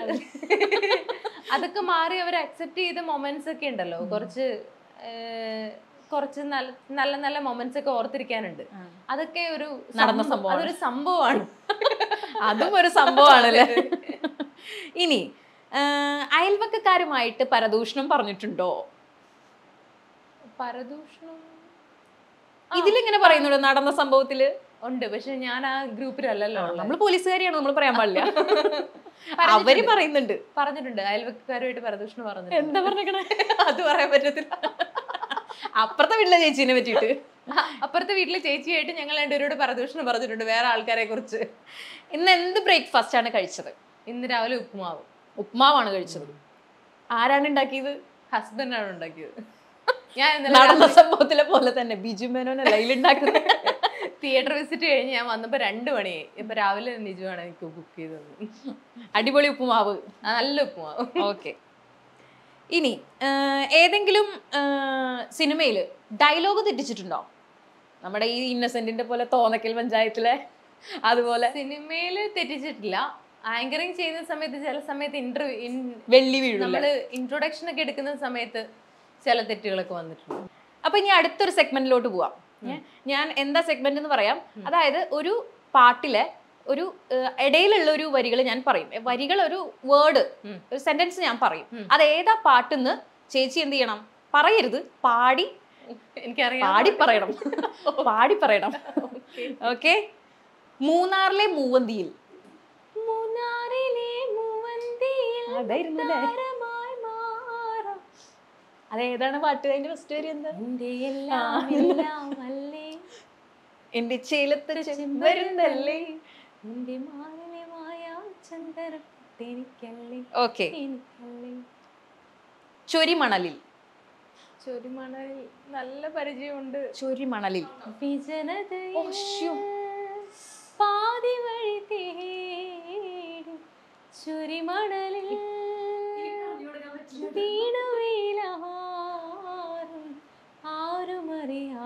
അതൊക്കെ മാറി അവർ അക്സെപ്റ്റ് ചെയ്ത മൊമെന്റ്സ് ഒക്കെ ഉണ്ടല്ലോ, കുറച്ച് കുറച്ച് നല്ല നല്ല നല്ല മൊമെന്റ്സ് ഒക്കെ ഓർത്തിരിക്കാനുണ്ട്. അതൊക്കെ ഒരു നടന്ന സംഭവം, അതൊരു സംഭവമാണ്. അതും ഒരു സംഭവമാണല്ലേ. ഇനി അയൽവക്കക്കാരുമായിട്ട് പരദൂഷണം പറഞ്ഞിട്ടുണ്ടോ? പരദൂഷണം ഇതിലിങ്ങനെ പറയുന്നുണ്ടോ? നടന്ന സംഭവത്തില് ഉണ്ട്, പക്ഷെ ഞാൻ ആ ഗ്രൂപ്പിലല്ലല്ലോ. നമ്മള് പോലീസുകാരിയാണ്, നമ്മൾ പറയാൻ പാടില്ല. അവര് പറയുന്നുണ്ട്, പറഞ്ഞിട്ടുണ്ട് അയൽവക്കക്കാരുമായിട്ട് പരദൂഷണം പറഞ്ഞു. എന്താ പറഞ്ഞേ? അത് പറയാൻ പറ്റത്തില്ല. അപ്പുറത്തെ വീട്ടിലെ ചേച്ചീനെ പറ്റിയിട്ട്. അപ്പുറത്തെ വീട്ടിലെ ചേച്ചിയായിട്ട് ഞങ്ങൾ രണ്ടുപേരോട് പരദൂഷണം പറഞ്ഞിട്ടുണ്ട് വേറെ ആൾക്കാരെ കുറിച്ച്. ഇന്ന് എന്ത് ബ്രേക്ക്ഫാസ്റ്റ് ആണ് കഴിച്ചത്? ഇന്ന് രാവിലെ ഉപ്പുമാവ്. ഉപ്പുമാവാണ് കഴിച്ചത്. ആരാണ് ഉണ്ടാക്കിയത്? ഹസ്ബൻഡാണ് ഉണ്ടാക്കിയത്. ഞാൻ നടന്ന സംഭവത്തിലെ പോലെ തന്നെ ബിജു മേനോനല്ല ഇതിലുണ്ടാക്കുന്നത്. തിയേറ്റർ വിസിറ്റ് കഴിഞ്ഞ് ഞാൻ വന്നപ്പോ രണ്ടു മണിയായി. ഇപ്പൊ രാവിലെ നിജുവാണ് എനിക്ക് കുക്ക് ചെയ്തത്. അടിപൊളി ഉപ്പുമാവ്, നല്ല ഉപ്പുമാവ്. ഓക്കെ, ഇനി ഏതെങ്കിലും സിനിമയില് ഡയലോഗ് തെറ്റിച്ചിട്ടുണ്ടോ? നമ്മുടെ ഈ ഇന്നസെന്റിന്റെ പോലെ തോന്നക്കൽ പഞ്ചായത്തിലെ അതുപോലെ. സിനിമയില് തെറ്റിച്ചിട്ടില്ല. ആങ്കറിങ് ചെയ്യുന്ന സമയത്ത് ചില സമയത്ത് ഇന്റർവ്യൂ വെള്ളി വീഴും. നമ്മള് ഇൻട്രൊഡക്ഷൻ ഒക്കെ എടുക്കുന്ന സമയത്ത് ചില തെറ്റുകളൊക്കെ വന്നിട്ടുണ്ട്. അപ്പൊ ഇനി അടുത്തൊരു സെഗ്മെന്റിലോട്ട് പോവാം. ഞാൻ എന്താ സെഗ്മെന്റ് എന്ന് പറയാം. അതായത് ഒരു പാട്ടിലെ ഒരു ഇടയിലുള്ള ഒരു വരികൾ ഞാൻ പറയും. വരികൾ ഒരു വേർഡ്, ഒരു സെന്റൻസ് ഞാൻ പറയും. അത് ഏതാ പാട്ടെന്ന് ചേച്ചി എന്ത് ചെയ്യണം? പറയരുത്, പാടി എനിക്കറിയാം, പാടി പറയണം. പാടി പറയണം. ഓക്കെ, മൂന്നാറിലെ മൂവന്തിയിൽ. മൂന്നാർ അതായിരുന്നു താരമായി മാറാം. അതേതാണ് പാട്ട്? അതിന്റെ ഫസ്റ്റ് വരി എന്താ? എന്റെ എല്ലാം എല്ലാം അല്ലേ, എന്റെ ചേലത്ത് ചെമ്പരുന്തല്ലേ. എന്റെ മാറിലെ മായാ ചന്ദനത്തെനിക്കല്ലേ, ഓക്കെ. എനിക്കല്ലേ. ചൊരിമണലിൽ. ചൊരിമണലിൽ നല്ല പരിചയമുണ്ട്. ചൊരിമണലിൽ. വിജനതയിൽ ശ്ശോ. പാതി വഴി തേടി ചുരിമണലിൽ വീണുവീലാറും ആരുമറിയാ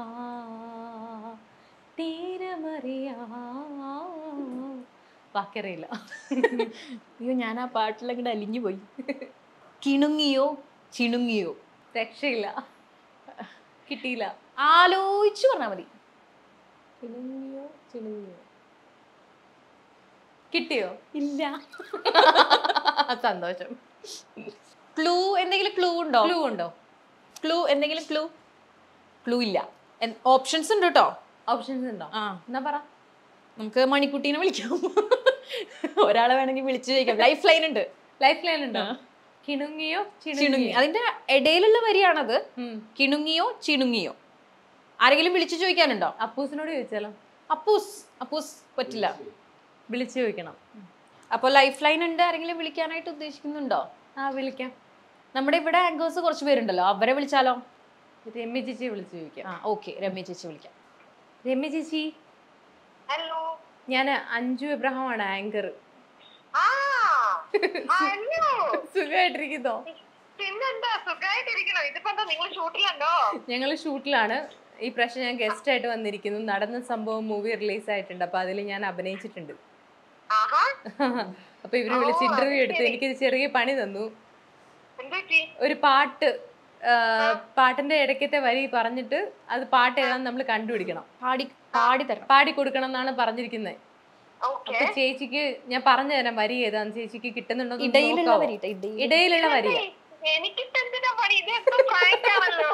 തീരമറിയാ. ബാക്കിയറിയില്ല. അയ്യോ, ഞാൻ ആ പാട്ടിലങ്ങോട്ട് അലിഞ്ഞു പോയി. കിണുങ്ങിയോ ചിണുങ്ങിയോ? രക്ഷയില്ല, കിട്ടിയില്ല. ആലോചിച്ചു പറഞ്ഞാ മതി. ചിണുങ്ങിയോ ചിണുങ്ങിയോ കിട്ടിയോ? ഇല്ല. സന്തോഷം. ക്ലൂ എന്തെങ്കിലും ക്ലൂ ഉണ്ടോ? ക്ലൂ ഉണ്ടോ? ക്ലൂ എന്തെങ്കിലും ക്ലൂ? ക്ലൂ ഇല്ല. ഓപ്ഷൻസ് ഉണ്ട് കേട്ടോ. ഓപ്ഷൻസ് ഉണ്ടോ? ആ, എന്നാ പറ. നമുക്ക് മണിക്കുട്ടീനെ വിളിക്കാം. ഒരാളെ വേണമെങ്കിൽ വിളിച്ചു ചോദിക്കാം. ലൈഫ് ലൈൻ ഉണ്ട്. ലൈഫ് ലൈൻ ഉണ്ടോ? കിണുങ്ങിയോ ചിണുങ്ങി. ചിണുങ്ങിയോ? അതിന്റെ ഇടയിലുള്ള വരിയാണത്. ഉം. കിണുങ്ങിയോ ചിണുങ്ങിയോ? ആരെങ്കിലും വിളിച്ചു ചോദിക്കാനുണ്ടോ? അപ്പൂസിനോട് ചോദിച്ചാലോ? അപ്പൂസ് അപ്പൂസ് പറ്റില്ല. വിളിച്ചു ചോദിക്കണം. അപ്പോൾ ലൈഫ് ലൈൻ ഉണ്ട്. ആരെങ്കിലും വിളിക്കാനായിട്ട് ഉദ്ദേശിക്കുന്നുണ്ടോ? ആ, വിളിക്കാം. നമ്മുടെ ഇവിടെ ആങ്കേഴ്സ് കുറച്ച് പേരുണ്ടല്ലോ, അവരെ വിളിച്ചാലോ? രമ്യ ചേച്ചിയെ വിളിച്ചു ചോദിക്കാം. ആ, ഓക്കെ. രമ്യ ചേച്ചി വിളിക്കാം. രമ്യ ചേച്ചി, ഹലോ. ഞാൻ അഞ്ജു എബ്രഹാം ആണ്, ആങ്കർ. ആ ഹലോ. സുഖമായിട്ടിരിക്കുന്നോ? പിന്നെന്താ, സുഖമായിട്ടിരിക്കണോ? ഇതിപ്പോ എന്താ നിങ്ങൾ ഷൂട്ടിലുണ്ടോ? ഞങ്ങൾ ഷൂട്ടിലാണ്. ഈ പ്രാവശ്യം ഞാൻ ഗസ്റ്റ് ആയിട്ട് വന്നിരിക്കുന്നു. നടന്ന സംഭവം മൂവി റിലീസ് ആയിട്ടുണ്ട്, അപ്പൊ അതിൽ ഞാൻ അഭിനയിച്ചിട്ടുണ്ട്. ആഹാ. അപ്പൊ ഇവര് വിളിച്ച് ഇന്റർവ്യൂ എടുത്ത് എനിക്കൊരു ചെറിയ പണി തന്നു. എന്താ പറ്റി? ഒരു പാട്ട്, ആ, പാട്ടിന്റെ ഇടയ്ക്കത്തെ വരി പറഞ്ഞിട്ട് അത് പാട്ട് ഏതാന്ന് നമ്മൾ കണ്ടുപിടിക്കണം. പാടി പാടി തരാം. പാടി കൊടുക്കണം എന്നാണ് പറഞ്ഞിരിക്കുന്നത്. ഓക്കെ. അപ്പൊ ചേച്ചിക്ക് ഞാൻ പറഞ്ഞു തരാം വരി ഏതാന്ന്. ചേച്ചിക്ക് കിട്ടുന്നുണ്ടോ? ഇടയിലുള്ള വരി. ഇടയിൽ. ഇടയിലുള്ള വരിയ. എനിക്കിപ്പോ എന്തിനാ പണി? ഇതെന്തോ പ്രാങ്ക് ആണല്ലോ.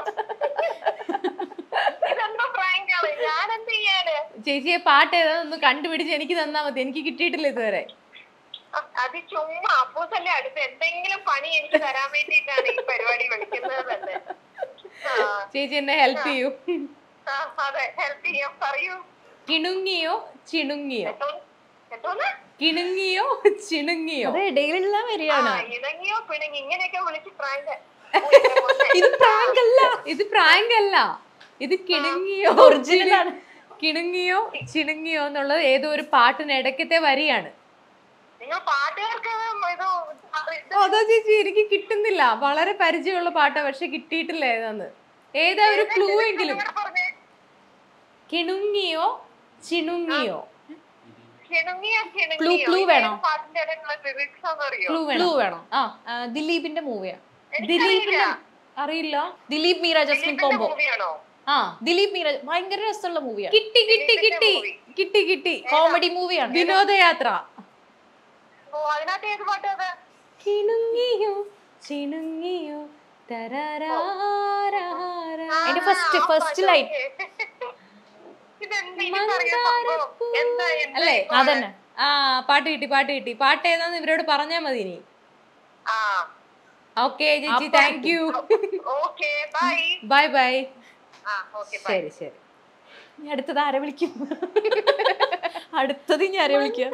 ഇതെന്തോ പ്രാങ്ക് ആണ്. ഞാൻ എന്ത് ചെയ്യാന്? ചേച്ചിയെ പാട്ട് ഏതാന്ന് കണ്ടുപിടിച്ച് എനിക്ക് തന്നാ മതി. എനിക്ക് കിട്ടിയിട്ടില്ല ഇതുവരെ. അത് ചുമ്മാ അപ്പൂസല്ലേ അടുത്ത് എന്തെങ്കിലും പണി എനിക്ക് തരാൻ വേണ്ടിട്ടാണ് ഈ പരിപാടി വിളിക്കുന്നത് തന്നെ. ചേച്ചി എന്നെ ഹെൽപ്പ് ചെയ്യൂ. അതെ, ഹെൽപ്പ് ചെയ്യാം. പറയൂ. കിണുങ്ങിയോ ചിണുങ്ങിയോ? എന്തോന്ന്? കിണുങ്ങിയോ ചിണുങ്ങിയോ? അത് ഇടയിലുള്ള വരിയാണ്. ഇണങ്ങിയോ പിണങ്ങി ഇങ്ങനെയൊക്കെ വിളിച്ച് പ്രാങ്ക്. ഇത് പ്രാങ്ക് അല്ല. ഇത് പ്രാങ്ക് അല്ല, ഇത് കിണുങ്ങിയോ ഒറിജിനൽ ആണ്. കിണുങ്ങിയോ ചിണുങ്ങിയോ എന്നുള്ളത് ഏതോ ഒരു പാട്ടിന് ഇടയ്ക്കത്തെ വരിയാണ്. നിങ്ങൾ പാട്ടുകാർക്ക് ഇത് അതാ ചേച്ചി, എനിക്ക് കിട്ടുന്നില്ല. വളരെ പരിചയമുള്ള പാട്ടാ, പക്ഷെ കിട്ടിയിട്ടില്ല ഏതാന്ന്. ഏതാ ഒരു ക്ലൂ എങ്കിലും. പറഞ്ഞേ. കിണുങ്ങിയോ ചിണുങ്ങിയോ? കിണുങ്ങിയോ ക്ലൂ കിണുങ്ങിയോ? ക്ലൂ വേണോ? പാട്ടിന്റെ ഇടയിലുള്ള lyrics ഒന്ന് അറിയോ? ക്ലൂ ക്ലൂ വേണം. വേണം. ആ, ആ, ദിലീപിന്റെ മൂവിയാണ്. ദിലീപിന്റെ അറിയില്ല. Dileep Meera Jasmine combo. മൂവിയാണോ? ആ, ദിലീപ് മീര ഭയങ്കര രസമുള്ള മൂവിയാണ്. കിട്ടി കിട്ടി കിട്ടി കിട്ടി കിട്ടി. കോമഡി മൂവിയാണ്. വിനോദയാത്ര. ഓ, അതിനകത്ത് ഏത് പാട്ടാ അത്? കിണുങ്ങിയോ ചിണുങ്ങിയോ തരരാരാരാ. അതിന്റെ ഫസ്റ്റ് ഫസ്റ്റ് ലൈൻ ഇതെന്താ എനിക്കറിയാം സംഭവം. എന്താ എന്താ അല്ലേ? ഇപ്പൊ? അതന്നെ. ആ, പാട്ട് കിട്ടി പാട്ട് കിട്ടി. പാട്ട് ഏതാന്ന് ഇവരോട് പറഞ്ഞാ മതി ഇനി. ആ, ഓക്കെ ചേച്ചി, thank you. Okay, bye. Bye bye. ആ, ഓക്കെ, ബൈ. ശരി ശരി. ഇനി അടുത്തത് ആരെ വിളിക്കും? അടുത്തത് ഇനി ആരെ വിളിക്കുക?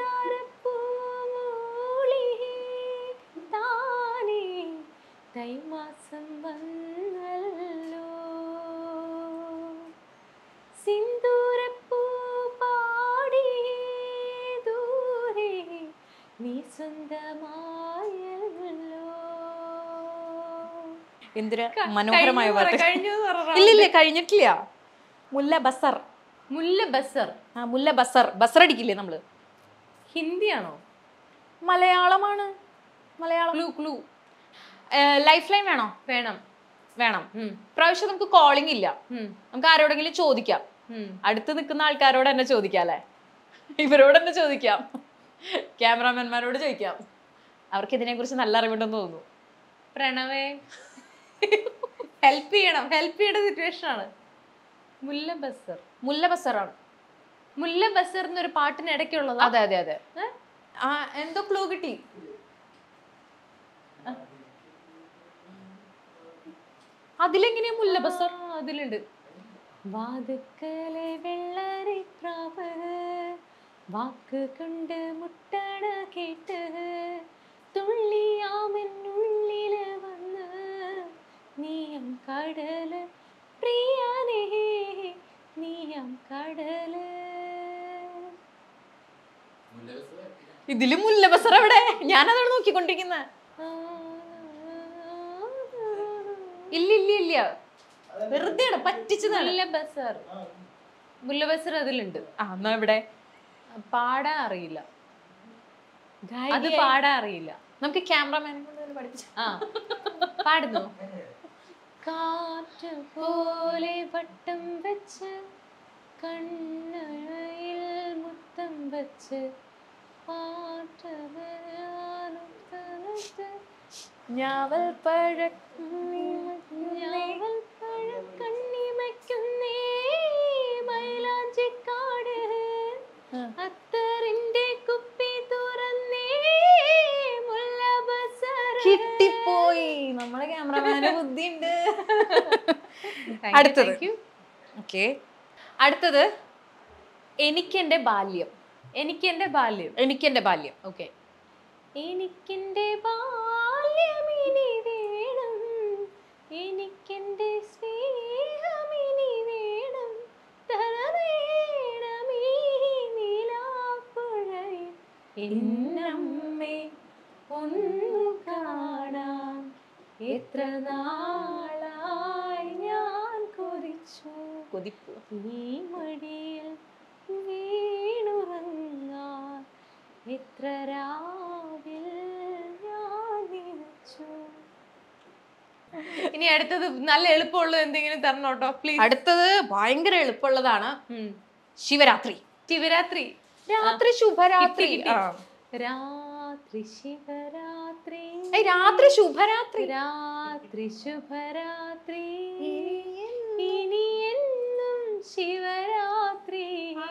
തൈമാസം വന്നല്ലോ, സിന്ദൂരപ്പൂ പാടി ദൂരെ നീ സ്വന്തമായല്ലോ. എന്തൊരു മനോഹരമായ പാട്ട്. കഴിഞ്ഞു എന്ന് പറ. ഇല്ലില്ല, കഴിഞ്ഞിട്ടില്ല. മുല്ല ബസർ. മുല്ല ബസർ. ആ, മുല്ല ബസർ. ബസർ അടിക്കില്ലേ നമ്മള്? ഹിന്ദിയാണോ? മലയാളമാണ്. Malayalam. Clue clue lifeline വേണോ? വേണം. വേണം. ഉം, പ്രാവശ്യം നമുക്ക് കോളിംഗ് ഇല്ല. ഉം, നമുക്ക് ആരോടെങ്കിലും ചോദിക്കാം. ഉം. അടുത്ത് നിൽക്കുന്ന ആൾക്കാരോട് തന്നെ ചോദിക്കാം അല്ലേ? ഇവരോട് തന്നെ ചോദിക്കാം. ക്യാമറാമാൻമാരോട് ചോദിക്കാം. അവർക്ക് ഇതിനെ കുറിച്ച് നല്ല അറിവുണ്ടെന്ന് തോന്നുന്നു. പ്രണവേ, ഹെൽപ്പ് ചെയ്യണം. ഹെൽപ്പ് ചെയ്യേണ്ട സിറ്റുവേഷൻ ആണ്. മുല്ല ബസർ. മുല്ല ബസറാണ്. മുല്ല ബസർ എന്നൊരു പാട്ടിന് ഇടയ്ക്കുള്ളതാ. അതെ അതെ അതെ. ആ, എന്തോ ക്ലൂ കിട്ടി. അതിലെങ്ങനെയാ മുല്ലബസർ? അതിലുണ്ട്. വാതുക്കലെ വെള്ളരിപ്രാവ് വാക്ക് കൊണ്ട് മുട്ടണ കേട്ട് തുള്ളിയാമെന്നുള്ളില് വന്ന് നീയം കടല് പ്രിയാനേ നീയം കടല്. ഇതില് മുല്ലബസർ എവിടെ? ഞാനതാണ് നോക്കിക്കൊണ്ടിരിക്കുന്നത്. ഇല്ല ഇല്ല ഇല്ല, വെറുതെ പറ്റിച്ചതാണ്. മുല്ലബസർ മുല്ലബസർ അതിലുണ്ട്. ആ എന്നാ എവിടെ? പാടാൻ അറിയില്ല, അത് പാടാൻ അറിയില്ല. നമുക്ക് ക്യാമറമാനെ കൊണ്ട് പഠിപ്പിച്ചു. ആ പാടുന്നു. കാറ്റ് പോലെ വട്ടം വെച്ച് കണ്ണയിൽ മുത്തം വെച്ച് ഞാവൽ പഴ ഞാവൽ പഴ കണ്ണിമയ്ക്കുന്നേ മൈലാഞ്ചിക്കാട് അത്തറിന്റെ കുപ്പി തുറന്നേ മുല്ലബസർ. കിട്ടിപ്പോയി, നമ്മളെ ക്യാമറമാന് ബുദ്ധിയുണ്ട്. അടുത്തത് ഓക്കെ, അടുത്തത് എനിക്കെന്റെ ബാല്യം. എനിക്കെന്റെ ബാല്യം. എനിക്കെന്റെ ബാല്യം ഓക്കെ. എനിക്കെന്റെ ബാല്യം ഇനി വേണം, എനിക്കെന്റെ സ്നേഹം ഇനി വേണം, തരവേണം ഈ നിലാപ്പുഴയിൽ എന്നമ്മേ ഒന്നു കാണാൻ എത്ര നാളായി ഞാൻ കൊതിച്ചു കൊതിപ്പു ഈ മടിയിൽ വീണുറങ്ങാൻ എത്ര രാവിൽ ഞാൻ നിനച്ചു. ഇനി അടുത്തത് നല്ല എളുപ്പമുള്ളത് എന്തെങ്കിലും തരണോട്ടോ പ്ലീസ്. അടുത്തത് ഭയങ്കര എളുപ്പമുള്ളതാണ്. ശിവരാത്രി. ശിവരാത്രി. രാത്രി ശുഭരാത്രി. രാത്രി ശിവരാത്രി. രാത്രി ശുഭരാത്രി. രാത്രി ശുഭരാത്രി. ഇനി എന്നും ശിവരാത്രി.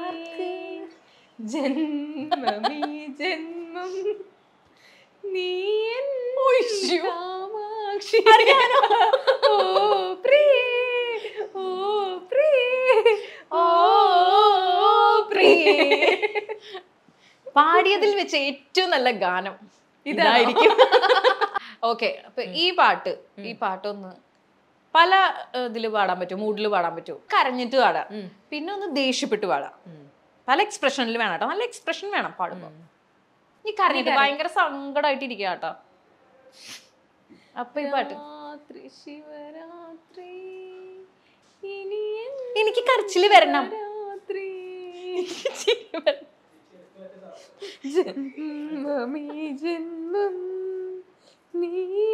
ജന്മമീ ജന്മം നീ കാമാക്ഷി. ഓ പ്രിയേ ഓ പ്രിയേ ഓ പ്രിയേ. പാടിയതിൽ വെച്ച് ഏറ്റവും നല്ല ഗാനം ഇതായിരിക്കും. ഓക്കെ, അപ്പൊ ഈ പാട്ട് ഈ പാട്ടൊന്ന് പല ഇതില് പാടാൻ പറ്റും, മൂഡില് പാടാൻ പറ്റും. കരഞ്ഞിട്ട് പാടാം, പിന്നെ ഒന്ന് ദേഷ്യപ്പെട്ട് പാടാം. പല എക്സ്പ്രഷനിൽ വേണം കേട്ടോ, നല്ല എക്സ്പ്രഷൻ വേണം പാടുമ്പോ. ഈ കരഞ്ഞിട്ട് ഭയങ്കര സങ്കടമായിട്ട് ഇരിക്കുക കേട്ടോ. അപ്പൊ ഈ പാട്ട് രാത്രി ശിവരാത്രി. ഇനി എനിക്ക് കരച്ചില് വരണം. രാത്രി ജന്മമീ ജന്മം നീ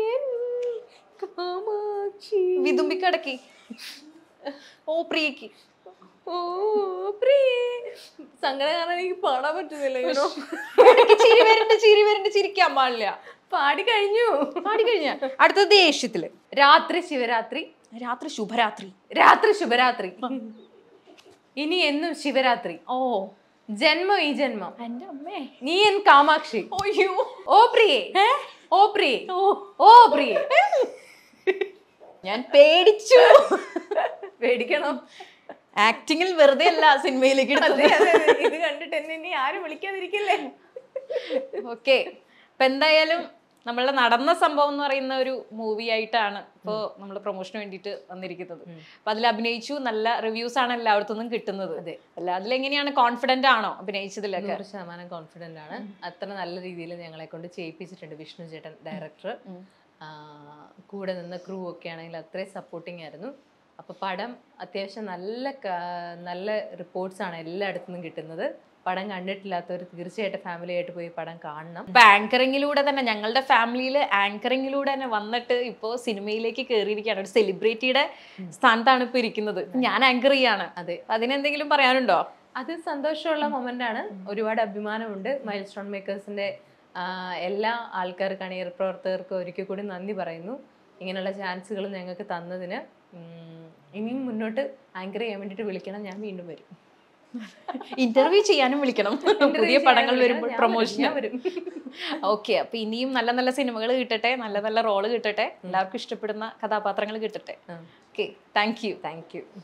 കാമാക്ഷി. വിതുമ്പിക്കടക്കി ഓ പ്രിയക്ക്. ഓ പ്രിയേ. സങ്കടം കാരണം എനിക്ക് പാടാൻ പറ്റുന്നില്ല. ചിരി വരണ്ട് ചിരി വരണ്ട് ചിരിക്കാൻ പാടില്ല. പാടി കഴിഞ്ഞു പാടി കഴിഞ്ഞ അടുത്തത് ദേഷ്യത്തില്. രാത്രി ശിവരാത്രി. രാത്രി ശുഭരാത്രി. രാത്രി ശുഭരാത്രി. ഇനി എന്നും ശിവരാത്രി. ഓ ജന്മം ഈ ജന്മം എന്റെ അമ്മേ നീ എൻ കാമാക്ഷി. ഓയ്യോ ഓ പ്രിയേ ഓ പ്രിയേ ഓ പ്രിയേ. ഞാൻ പേടിച്ചു. പേടിക്കണം. ആക്ടിങ്ങിൽ വെറുതെ അല്ല സിനിമയിലേക്ക് ഇത് കണ്ടിട്ട് എന്നെ ഇനി ആരും വിളിക്കാതിരിക്കില്ലേ. ഓക്കെ, അപ്പൊ എന്തായാലും നമ്മളെ നടന്ന സംഭവം എന്ന് പറയുന്ന ഒരു മൂവി ആയിട്ടാണ് ഇപ്പോൾ നമ്മൾ പ്രൊമോഷന് വേണ്ടിയിട്ട് വന്നിരിക്കുന്നത്. അപ്പൊ അതിൽ അഭിനയിച്ചു, നല്ല റിവ്യൂസ് ആണ് എല്ലായിടത്തുനിന്നും കിട്ടുന്നത്. അല്ല അതിലെങ്ങനെയാണ്, കോൺഫിഡന്റ് ആണോ അഭിനയിച്ചതിലൊക്കെ? നൂറ് ശതമാനം കോൺഫിഡന്റ് ആണ്. അത്ര നല്ല രീതിയിൽ ഞങ്ങളെ കൊണ്ട് ചെയ്യിപ്പിച്ചിട്ടുണ്ട് വിഷ്ണു ചേട്ടൻ ഡയറക്ടർ. കൂടെ നിന്ന ക്രൂ ഒക്കെ ആണെങ്കിൽ അത്രയും സപ്പോർട്ടിങ് ആയിരുന്നു. അപ്പൊ പടം അത്യാവശ്യം നല്ല നല്ല റിപ്പോർട്ട്സ് ആണ് എല്ലായിടത്തു നിന്നും കിട്ടുന്നത്. പടം കണ്ടിട്ടില്ലാത്തവർ തീർച്ചയായിട്ടും ഫാമിലി ആയിട്ട് പോയി പടം കാണണം. ഇപ്പൊ ആങ്കറിങ്ങിലൂടെ തന്നെ ഞങ്ങളുടെ ഫാമിലിയിൽ ആങ്കറിങ്ങിലൂടെ തന്നെ വന്നിട്ട് ഇപ്പോൾ സിനിമയിലേക്ക് കയറിയിരിക്കുകയാണ്. ഒരു സെലിബ്രിറ്റിയുടെ സ്ഥാനത്താണ് ഇപ്പൊ ഇരിക്കുന്നത്. ഞാൻ ആങ്കർ ചെയ്യാണ്. അതെ, അതിനെന്തെങ്കിലും പറയാനുണ്ടോ? അത് സന്തോഷമുള്ള മൊമെന്റ് ആണ്. ഒരുപാട് അഭിമാനമുണ്ട്. മൈൽ സ്റ്റോൺ മേക്കേഴ്സിന്റെ എല്ലാ ആൾക്കാർക്കും, അണിയർ പ്രവർത്തകർക്കും ഒരിക്കൽ കൂടി നന്ദി പറയുന്നു. ഇങ്ങനെയുള്ള ചാൻസുകൾ ഞങ്ങൾക്ക് തന്നതിന്. ഇനിയും മുന്നോട്ട് ആങ്കർ ചെയ്യാൻ വേണ്ടിയിട്ട് വിളിക്കണം, ഞാൻ വീണ്ടും വരും. ഇന്റർവ്യൂ ചെയ്യാനും വിളിക്കണം പുതിയ പടങ്ങൾ വരുമ്പോൾ പ്രൊമോഷൻ വരും. ഓക്കെ, അപ്പൊ ഇനിയും നല്ല നല്ല സിനിമകൾ കിട്ടട്ടെ, നല്ല നല്ല റോള് കിട്ടട്ടെ, എല്ലാവർക്കും ഇഷ്ടപ്പെടുന്ന കഥാപാത്രങ്ങൾ കിട്ടട്ടെ. Okay, thank you. Thank U.